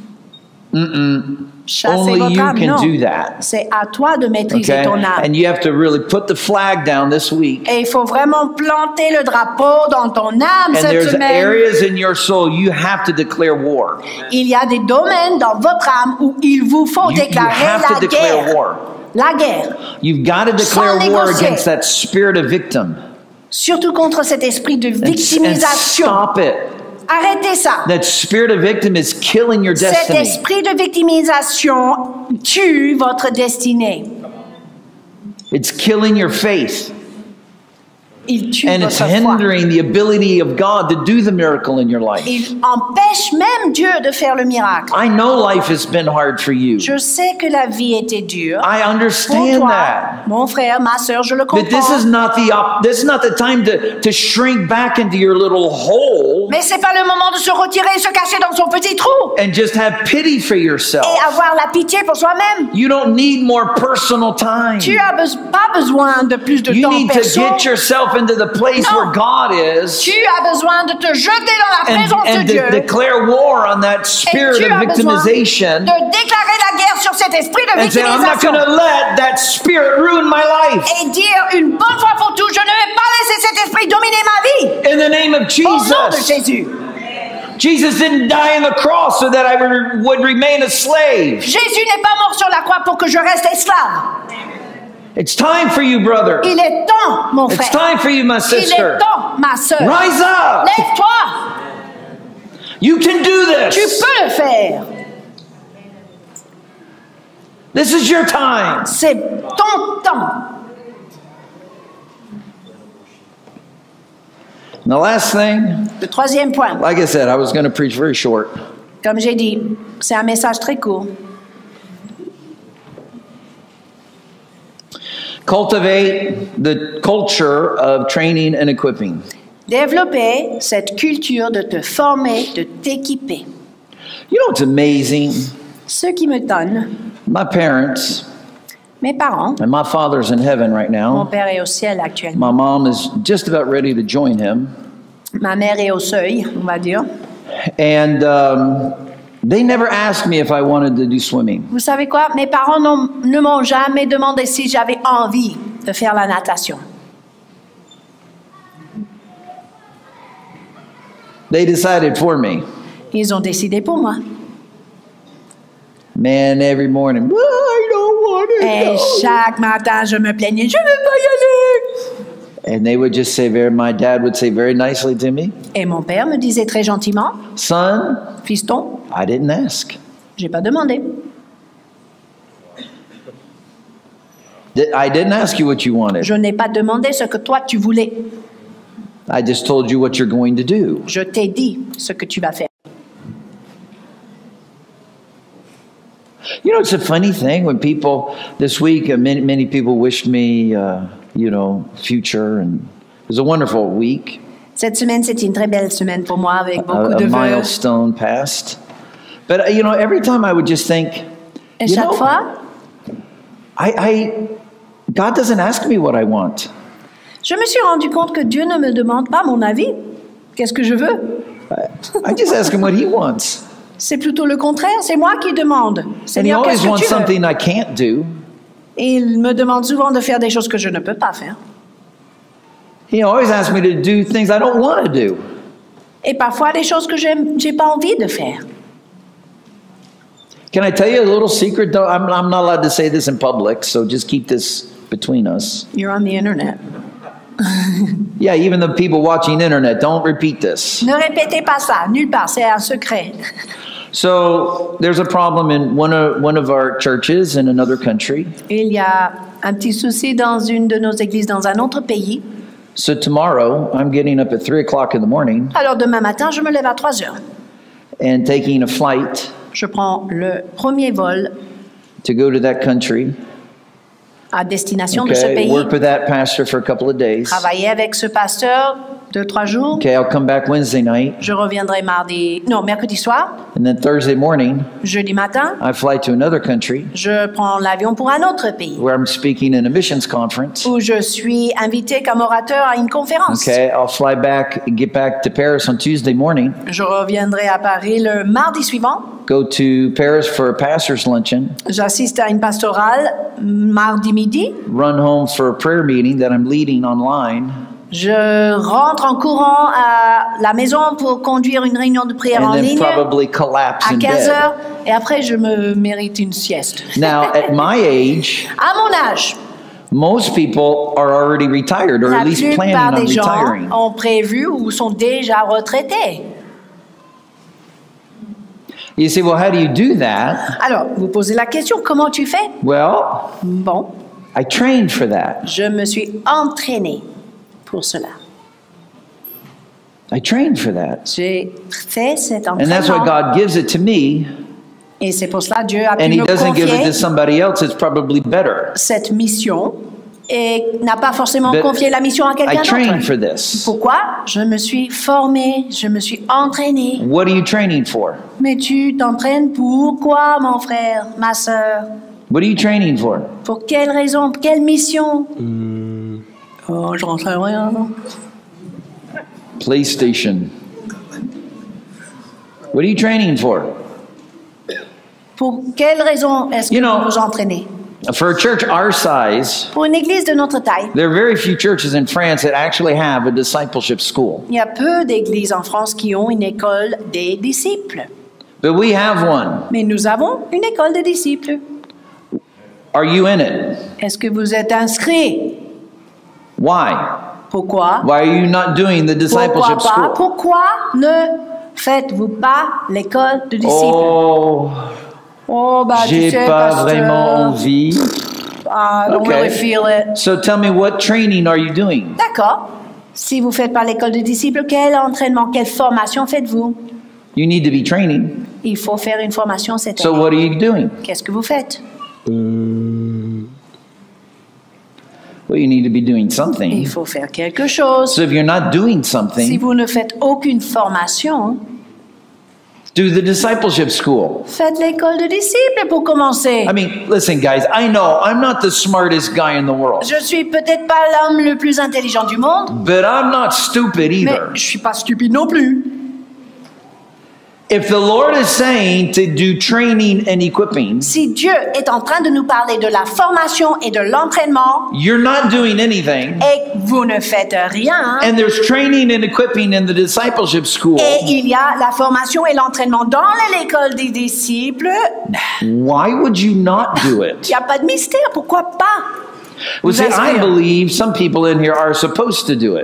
Chasser Only votre you âme, can non. do that. C'est à toi de maîtriser Okay? ton âme. And you have to really put the flag down this week. Et il faut vraiment planter le drapeau dans ton âme And cette there's semaine. areas in your soul you have to declare war. Il y a des domaines dans votre âme où il vous faut You déclarer have to la declare guerre. war. La guerre. You've got to declare Sans war négocier. against that spirit of victim. Surtout contre cet esprit de And victimisation. stop it. Arrêtez ça. That spirit of victim is killing your Cet destiny. esprit de victimisation tue votre destinée. It's killing your faith. Il tue And it's votre foi. hindering the ability of God to do the miracle in your life. Il empêche même Dieu de faire le miracle. I know life has been hard for you. Je sais que la vie était dure. I Pour understand toi, that. mon frère, ma sœur, je le But this comprends. is not the time to shrink back into your little hole Mais c'est pas le moment de se retirer et se cacher dans son petit trou and just have pity for yourself. et avoir la pitié pour soi-même. You don't need more personal time. Tu as pas besoin de plus de You temps need to perso. get yourself into the place Non. where God is Tu as besoin de te jeter dans la présence and de Dieu. declare war on that Et spirit tu of as besoin victimization de déclarer la guerre sur cet esprit de and say, I'm not victimisation. going to let that spirit ruin my life. Et dire une bonne fois pour toutes, je ne vais pas laisser cet esprit dominer ma vie. In the name of Au nom de Jesus. Jésus. Jesus didn't die on the cross so that I would remain a slave. Jésus n'est pas mort sur la croix pour que je reste esclave. It's time for you, brother. Il est temps, mon It's frère. time for you, my Il sister. est temps, ma sœur. Rise up. Lève-toi. You can do Tu this. peux le faire. This is your time. C'est ton temps. And the last thing, Le troisième point, like I said, I was going to preach very short. comme j'ai dit, c'est un message très court. Cultivate the culture of training and equipping. Développer cette culture de te former, de t'équiper. You know what's amazing? Ce qui me donne, My parents, mes parents, and my father's in heaven right mon now. père est au ciel actuellement, My mom is just about ready to join him. ma mère est au seuil, on va dire. And they never asked me if I wanted to do swimming. Vous savez quoi? Mes parents ne m'ont jamais demandé si j'avais envie de faire la natation. They decided for me. Ils ont décidé pour moi. Man, every morning, "Well, I don't want to Et go." chaque matin, je me plaignais, je ne veux pas y aller. And they would just say, my dad would say very nicely to me, Et mon père me disait très gentiment, son, fiston, I didn't ask. j'ai pas demandé. I didn't ask you what you wanted. Je n'ai pas demandé ce que toi tu voulais. I just told you what you're going to do. Je t'ai dit ce que tu vas faire. You know, it's a funny thing when people, this week, many people wished me, future, and it was a wonderful week. Cette semaine, c'est une très belle semaine pour moi avec beaucoup A de vœux. milestone passed. But, every time I would just think, Et chaque fois, God doesn't ask me what I want. je me suis rendu compte que Dieu ne me demande pas mon avis. Qu'est-ce que je veux? I just ask him what he wants. C'est plutôt le contraire, c'est moi qui demande. And he Seigneur, always qu'est-ce que wants tu veux? something I can't do. Et il me demande souvent de faire des choses que je ne peux pas faire. He always asks me to do things I don't want to do. Et parfois des choses que j'ai pas envie de faire. Can I tell you a little secret? Though I'm not allowed to say this in public, so just keep this between us. You're on the internet. Yeah, even the people watching internet, don't repeat this. Ne répétez pas ça, nulle part, c'est un secret. So there's a problem in one of our churches in another country. Il y a un petit souci dans une de nos églises dans un autre pays. So tomorrow, I'm getting up at 3 o'clock in the morning Alors demain matin, je me lève à 3 heures. and taking a flight Je prends le premier vol to go to that country. à destination de ce Okay, pays. work with that pastor for a couple of days. Travailler avec ce pasteur 2-3 jours. Okay, I'll come back Wednesday night, Je reviendrai mercredi soir. and then Thursday morning, Jeudi matin, I fly to another country je prends l'avion pour un autre pays where I'm speaking in a missions conference. où je suis invité comme orateur à une conférence. Okay, I'll fly back, get back to Paris on Tuesday morning, Je reviendrai à Paris le mardi suivant. go to Paris for a pastor's luncheon, J'assiste à une pastorale mardi midi. run home for a prayer meeting that I'm leading online, Je rentre en courant à la maison pour conduire une réunion de prière en and then ligne probably collapse à in 15 bed. heures et après je me mérite une sieste. Now, at my age, À mon âge, most people are already retired or la at least plupart planning on des gens retiring. ont prévu ou sont déjà retraités. You say, well, how do you do that? Alors, vous posez la question, comment tu fais? Well, Bon, I trained for that. je me suis entraînée pour cela. I trained for that. J'ai fait cet And that's why entraînement. God gives it to me, Et c'est pour cela que Dieu a pu and He me doesn't give it confier to somebody else. It's probably better. cette mission et n'a pas forcément But confié la mission à I quelqu'un trained for d'autre. this. Pourquoi? Je me suis formée, je me suis entraînée. What are you training for? Mais tu t'entraînes pour quoi, mon frère, ma sœur? What are you training for? Pour quelle raison? Pour quelle mission? Oh, j'en sais rien. PlayStation. What are you training for? Pour quelle raison est-ce que You know- vous vous entraînez? For a church our size, Pour une église de notre taille, there are very few churches in France that actually have a discipleship school. il y a peu d'églises en France qui ont une école des disciples. But we have one. Mais nous avons une école des disciples. Are you in it? Est-ce que vous êtes inscrits? Why? Pourquoi? Why are you not doing the Pourquoi discipleship pas? school? Pourquoi ne faites-vous pas l'école de disciples? Oh, Oh, bah, tu j'ai sais, pas pasteur, vraiment envie. I don't Okay. really feel it. So tell me, what training are you doing? D'accord. Si vous faites pas l'école de disciples, quel entraînement, quelle formation faites-vous? You need to be training. Il faut faire une formation cette So année. what are you doing? Qu'est-ce que vous faites? Well, you need to be doing Il something. faut faire quelque chose. So if you're not doing Si something, vous ne faites aucune formation, do the discipleship school. faites l'école de disciples pour commencer. I mean, listen, guys, I know I'm not the smartest guy in the world, Je suis peut-être pas l'homme le plus intelligent du monde, but I'm not stupid mais either. je suis pas stupide non plus. If the Lord is saying to do training and equipping, Si Dieu est en train de nous parler de la formation et de l'entraînement you're not doing anything, et que vous ne faites rien, and there's training and equipping in the discipleship school, et il y a la formation et l'entraînement dans l'école des disciples, why would you not do il it? n'y a pas de mystère, pourquoi pas? Well, see, I That's real. believe some people in here are supposed to do it.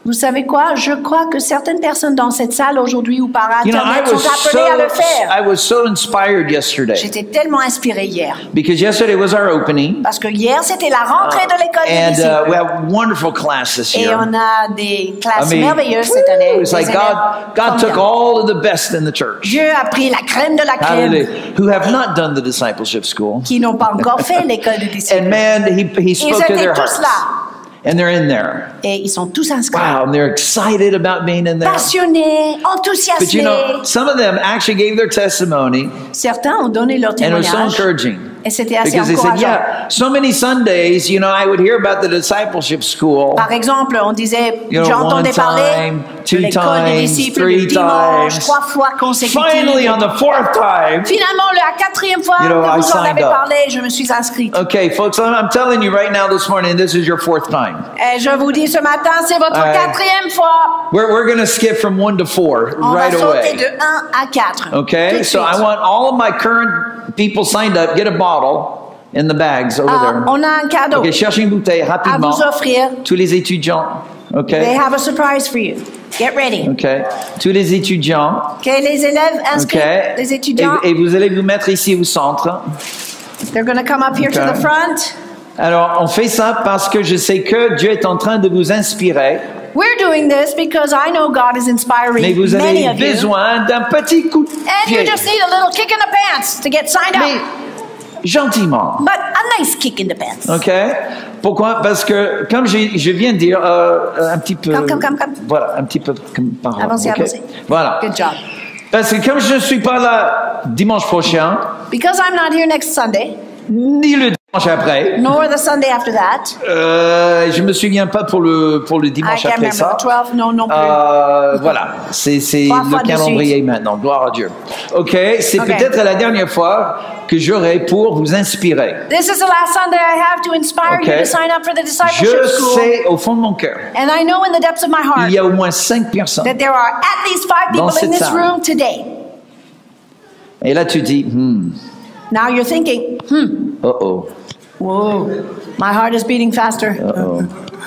Vous savez quoi? Je crois que certaines personnes dans cette salle aujourd'hui ou par You know, Internet sont appelées à le faire. I was so inspired yesterday J'étais tellement inspirée hier. because yesterday was our opening, Parce que hier, c'était la rentrée de l'école des and disciples. we have wonderful classes this Et year. on a des classes I mean, merveilleuses cette année. it's like Des élèves God took formidables. all of the best in the church. Dieu a pris la crème de la crème Hallelujah. Who have not done the discipleship school. qui n'ont pas encore fait l'école des disciples. And man, he Ils spoke to étaient their tous hearts. là. And they're in there. Et ils sont tous inscrits. Wow, and they're excited about being in there. Passionnés, But enthousiasmés. you know, some of them actually gave their testimony, Certains ont donné leur and it was so témoignage. encouraging. Et c'était assez Because they said, encourageant. yeah, so many Sundays, you know, I would hear about the discipleship school. Par exemple, on disait, You know, j'entendais one parler time, de two l'école des times, disciples three le dimanche, times. 3 fois consécutives. Finally, on the fourth time, Finalement, la 4e fois You know, I que vous en signed avez up. parlé, je me suis inscrite. okay, folks, I'm telling you right now this morning, this is your fourth time. Et je vous dis ce matin, c'est votre Ouais. 4e fois. We're going to skip from 1 to 4 On right va sauter away. de 1 à 4. Tout Okay, de so suite. I want all of my current people signed up, get a bottle in the bags over there. On a un cadeau Ok, cherchez une bouteille à rapidement. vous offrir. Tous les étudiants. Ok. They have a surprise for you. Get ready. Ok. Tous les étudiants. Ok, les élèves inscrits, Ok. les étudiants, Et vous allez vous mettre ici au centre. they're going to come up here to Ok. the front. Alors, on fait ça parce que je sais que Dieu est en train de vous inspirer. We're doing this because I know God is inspiring Mais vous many avez of you. besoin d'un petit coup de And you pied. just need a little kick in the pants to get signed Mais up. gentiment. But a nice kick in the pants. OK? Pourquoi? Parce que, comme je viens de dire, un petit peu... Come. Voilà, un petit peu comme par là. Avancez, OK? avancez. Voilà. Good job. Parce que comme je ne suis pas là dimanche prochain, Because I'm not here next Sunday, ni le dimanche après, nor the Sunday after that. je me souviens pas pour le I dimanche can't après remember. ça. The 12, non plus. Voilà, c'est 3 fois le de calendrier maintenant, gloire à Dieu. OK, c'est OK. peut-être la dernière fois que j'aurai pour vous inspirer. This is the last Sunday I have to inspire you OK. to sign up for the discipleship Je school. sais au fond de mon cœur, And I know in the depths of my heart il y a au moins 5 personnes. that there are at least 5 Dans people in cette this salle. room today. Et là tu dis, Now you're thinking, oh, whoa, my heart is beating faster. oh.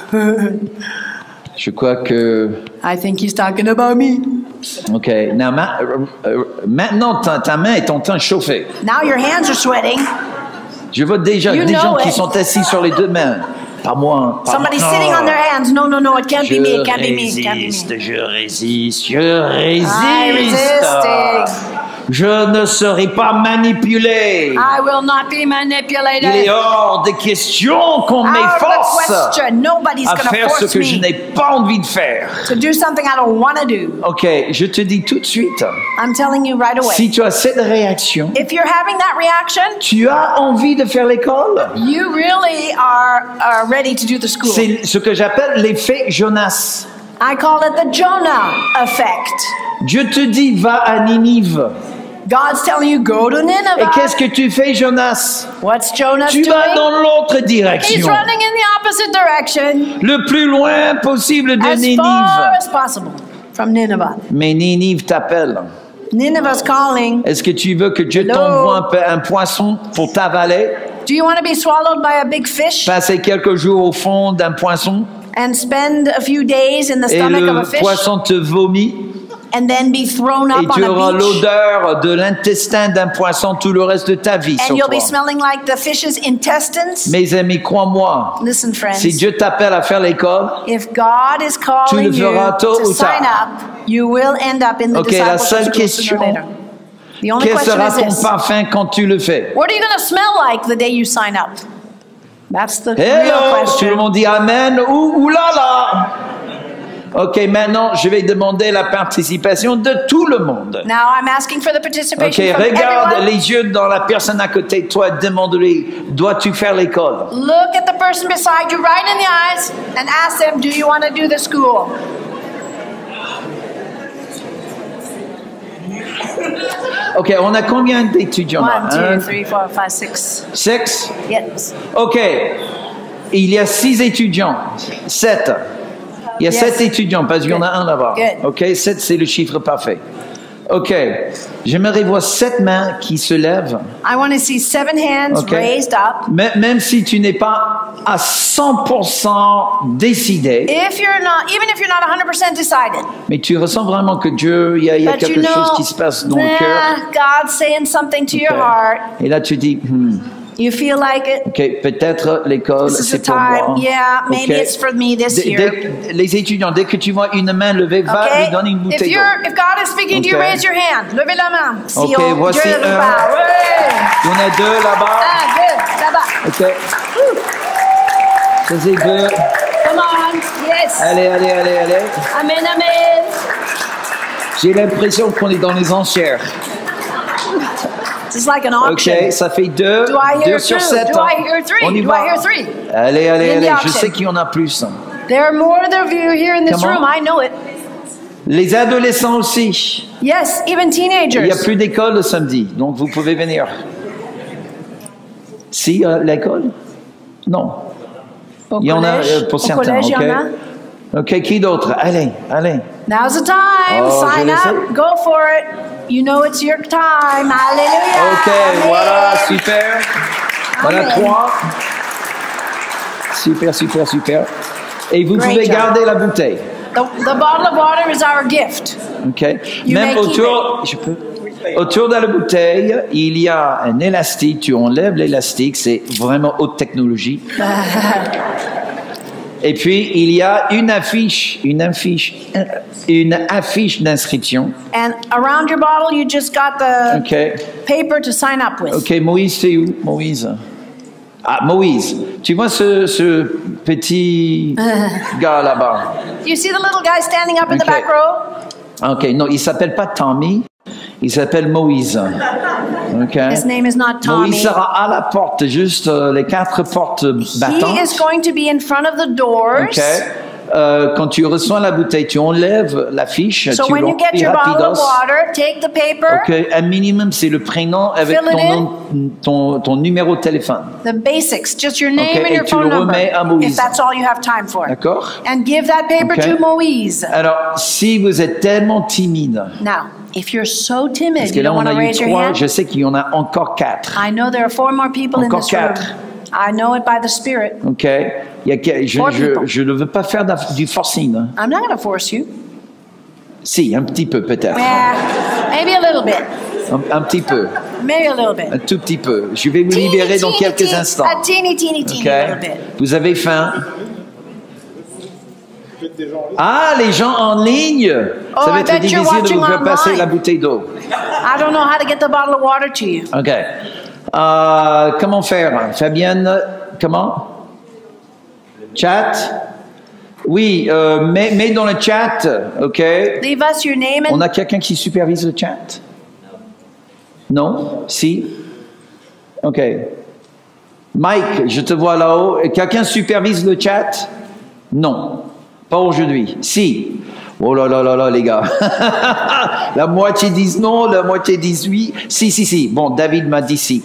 Je crois que... I think he's talking about me. OK, now, maintenant ta main est en train de chauffer. Now your hands are sweating. Je vois déjà You des know gens qui it. sont assis sur les 2 mains. Pas moi. Pas Somebody's moi. sitting on their hands. No, it can't be me. It can't be me. It can't be résiste, me. je résiste, je I'm résiste. resisting. Je ne serai pas manipulé. I will not be Il est manipulated. hors de question qu'on Out of m'efforce the question. Nobody's à going to faire ce force que je me n'ai pas envie de faire. to do something I don't want to do. OK, je te dis tout de suite, I'm telling you right away. si tu as cette réaction, If you're having that reaction, tu as envie de faire l'école. you really are ready to do the school. C'est ce que j'appelle l'effet Jonas. I call it the Jonah effect. Dieu te dit, va à Ninive. God's telling you, go to Et Nineveh. qu'est-ce que tu fais, Jonas? What's Jonah Tu doing? vas dans l'autre He's direction. running in the opposite direction. Le plus loin possible de As far Ninive. as possible from Nineveh. Mais Ninive t'appelle. Nineveh's calling. Est-ce que tu veux que Dieu Hello? t'envoie un poisson pour t'avaler? Do you want to be swallowed by a big fish Passer quelques jours au fond d'un poisson and spend a few days in the et stomach of a le fish poisson te vomit and then be thrown up et tu on a auras beach? l'odeur de l'intestin d'un poisson tout le reste de ta vie And sur you'll be toi. smelling like the fish's intestines? Mes amis, crois-moi, Listen, friends. si Dieu t'appelle à faire l'école, If God is Tu calling le feras you tôt to ou sign tard. up, you will end up in the Ok, la discipleship seule school question, sooner or later. The only quel question sera is ton this. parfum quand tu le fais? What are you going to smell like the day you sign up? That's the real Hello, tout le question. monde dit Amen ou là là. Ok, maintenant je vais demander la participation de tout le monde. Now I'm asking for the Ok, participation from regarde everyone. les yeux dans la personne à côté de toi, demande-lui, dois-tu faire l'école? Look at the person beside you right in the eyes and ask them, do you want to do the school? Ok, on a combien d'étudiants là? 1, 2, 3, 4, 5, 6. 6? Yes. Ok, il y a 6 étudiants. 7. Il y a Yes. 7 étudiants parce qu'il y en a un là-bas. Good. Ok, 7 c'est le chiffre parfait. Ok. J'aimerais voir 7 mains qui se lèvent. I want to see 7 hands Ok. raised up. Même si tu n'es pas à 100% décidé, If you're not, even if you're not 100% decided, mais tu ressens vraiment que Dieu, il y a but quelque chose qui se passe dans le cœur. God's saying something to your Ok. heart. Et là, tu dis, You feel like it. ok, peut-être l'école, This is the c'est pour time. moi. Yeah, maybe Ok. it's for me this year. Les étudiants, dès que tu vois une main levée, va Okay? lui donner une bouteille d'eau. If God is speaking to you, Ok. raise your hand. Levez la main. Si Ok, on- voici Dieu nous un. parle. Ouais. Il y en a 2 là-bas. Ah, good. Là-bas. Ok. Ça c'est 2. Come on. Yes. Allez. Amen, amen. J'ai l'impression qu'on est dans les enchères. It's like an auction. Ok, ça fait 2. Do I hear 2 sur 2? 7. Do I hear 3? On y Do va. I hear 3? Allez. In the Je auction. sais qu'il y en a plus. There are more of you here in this Comment? room. I know it. Les adolescents aussi. Yes, even Il n'y a teenagers. plus d'école le samedi, donc vous pouvez venir. Si, l'école? Non. Au Il y en a collège, pour au certains. collège, il y ok. en a. Ok, qui d'autre? Allez. Now's the time. Oh, je Sign le up. sais. Go for it. You know it's your time. Hallelujah. Ok, Amen. voilà, super. Voilà Amen. 3. Super. Et vous Great pouvez job. garder la bouteille. The bottle of water is our gift. Ok. You Même may keep autour de la bouteille, il y a un élastique. Tu enlèves l'élastique, c'est vraiment haute technologie. Et puis il y a une affiche d'inscription. And around your bottle, you just got the Ok. paper to sign up with. Ok, Moïse, c'est où? Moïse. Ah, Moïse. Tu vois ce petit gars là-bas? You see the little guy standing up in the Okay. back row? Ok, non, il s'appelle pas Tommy, il s'appelle Moïse. Ok. His name is not Tommy. Moïse sera à la porte, juste les 4 portes He battantes. is going to be in front of the doors. Ok. Quand tu reçois la bouteille, tu enlèves la fiche, So tu when you get remplis your bottle of rapidos. water, take the paper, Ok, un minimum, c'est le prénom avec Fill it ton numéro de téléphone. the basics, just your name Okay, and your et tu phone le number, remets à Moïse. if that's all you have time for. D'accord? And give that paper Okay. to Moïse. Alors, si vous êtes tellement timide, Now, if you're so parce timid, que you là, don't on want a to eu raise your 3, hand. je sais qu'il y en a encore 4. I know there are 4 more people in Encore this room. 4. I know it by the Spirit. Ok? Four people. Je ne veux pas faire du forcing. Hein. I'm not going to force you. Si, un petit peu peut-être. Yeah, maybe a little bit. Un petit peu. Maybe a little bit. Un tout petit peu. Je vais vous Teeny, libérer dans teeny, quelques teeny, instants. A teeny, teeny, teeny Ok? little bit. Vous avez faim? Ah, les gens en ligne! Oh, Ça va I être bet you're difficile de watching vous faire passer online. la bouteille d'eau. I don't know how to get the bottle of water to you. Ok. Comment faire? Fabienne, comment? Chat? Oui, mets dans le chat, ok? Leave us your name On and a quelqu'un qui supervise le chat? Non? Si? Ok. Mike, je te vois là-haut. Quelqu'un supervise le chat? Non. Pas aujourd'hui. Si. Oh là là là là, les gars. La moitié disent non, la moitié disent oui. Si. Bon, David m'a dit si.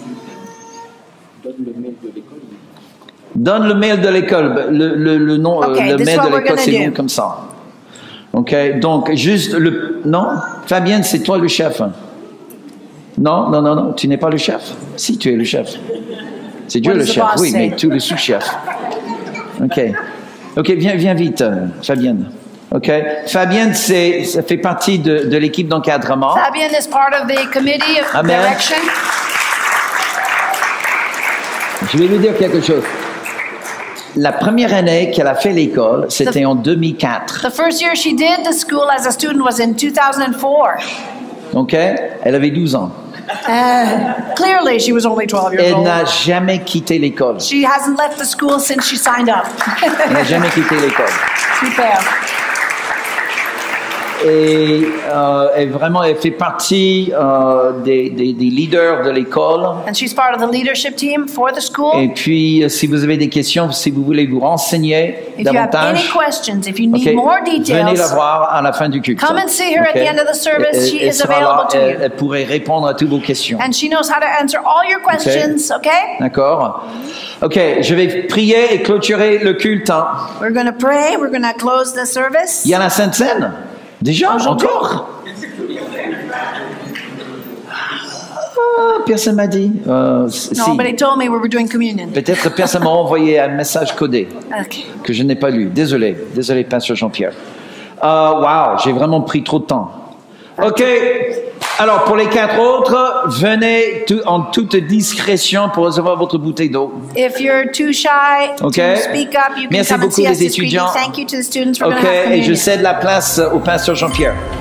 Donne le mail de l'école. Le nom, Okay, le this is mail what de we're l'école, gonna c'est do. bon comme ça. Ok, donc juste le... Non, Fabienne, c'est toi le chef. Non, tu n'es pas le chef. Si, tu es le chef. C'est Dieu What le does the chef, boss oui, say? mais tu es le sous-chef. Ok, viens vite, Fabienne. Ok, Fabienne, ça fait partie de l'équipe d'encadrement. Fabian is part of the committee of Amen. direction. Je vais vous dire quelque chose. La première année qu'elle a fait l'école, c'était en 2004. The first year she did the school as a student was in 2004. Ok, elle avait 12 ans. Clearly, she was only 12 years Elle old. n'a jamais quitté l'école. She hasn't left the school since she signed up. Elle n'a jamais quitté l'école. Super. Et elle fait partie des leaders de l'école. And she's part of the leadership team for the school. Et puis, si vous avez des questions, si vous voulez vous renseigner If you have any davantage, questions, if you need ok, more venez la details, voir à la fin du culte. come and see her at Ok? the end of the service. She Elle is sera available là, to you. elle pourrait répondre à toutes vos questions. And she knows how to answer all your questions, okay? D'accord? Ok, je vais prier et clôturer le culte. Hein. We're going to pray. We're going to close the service. Il y a la Sainte Seine? Déjà? Aujourd'hui. Encore? Personne m'a dit. Nobody told me we were doing communion. Peut-être personne m'a envoyé un message codé Okay. que je n'ai pas lu. Désolé, pasteur Jean-Pierre. Wow, j'ai vraiment pris trop de temps. OK. Alors, pour les 4 autres, venez en toute discrétion pour recevoir votre bouteille d'eau. If you're too shy Okay. to speak up, you can Merci come and beaucoup, see us les discreetly. étudiants. Thank you to the students. We're OK, going to have et je communion. cède la place au pasteur Jean-Pierre.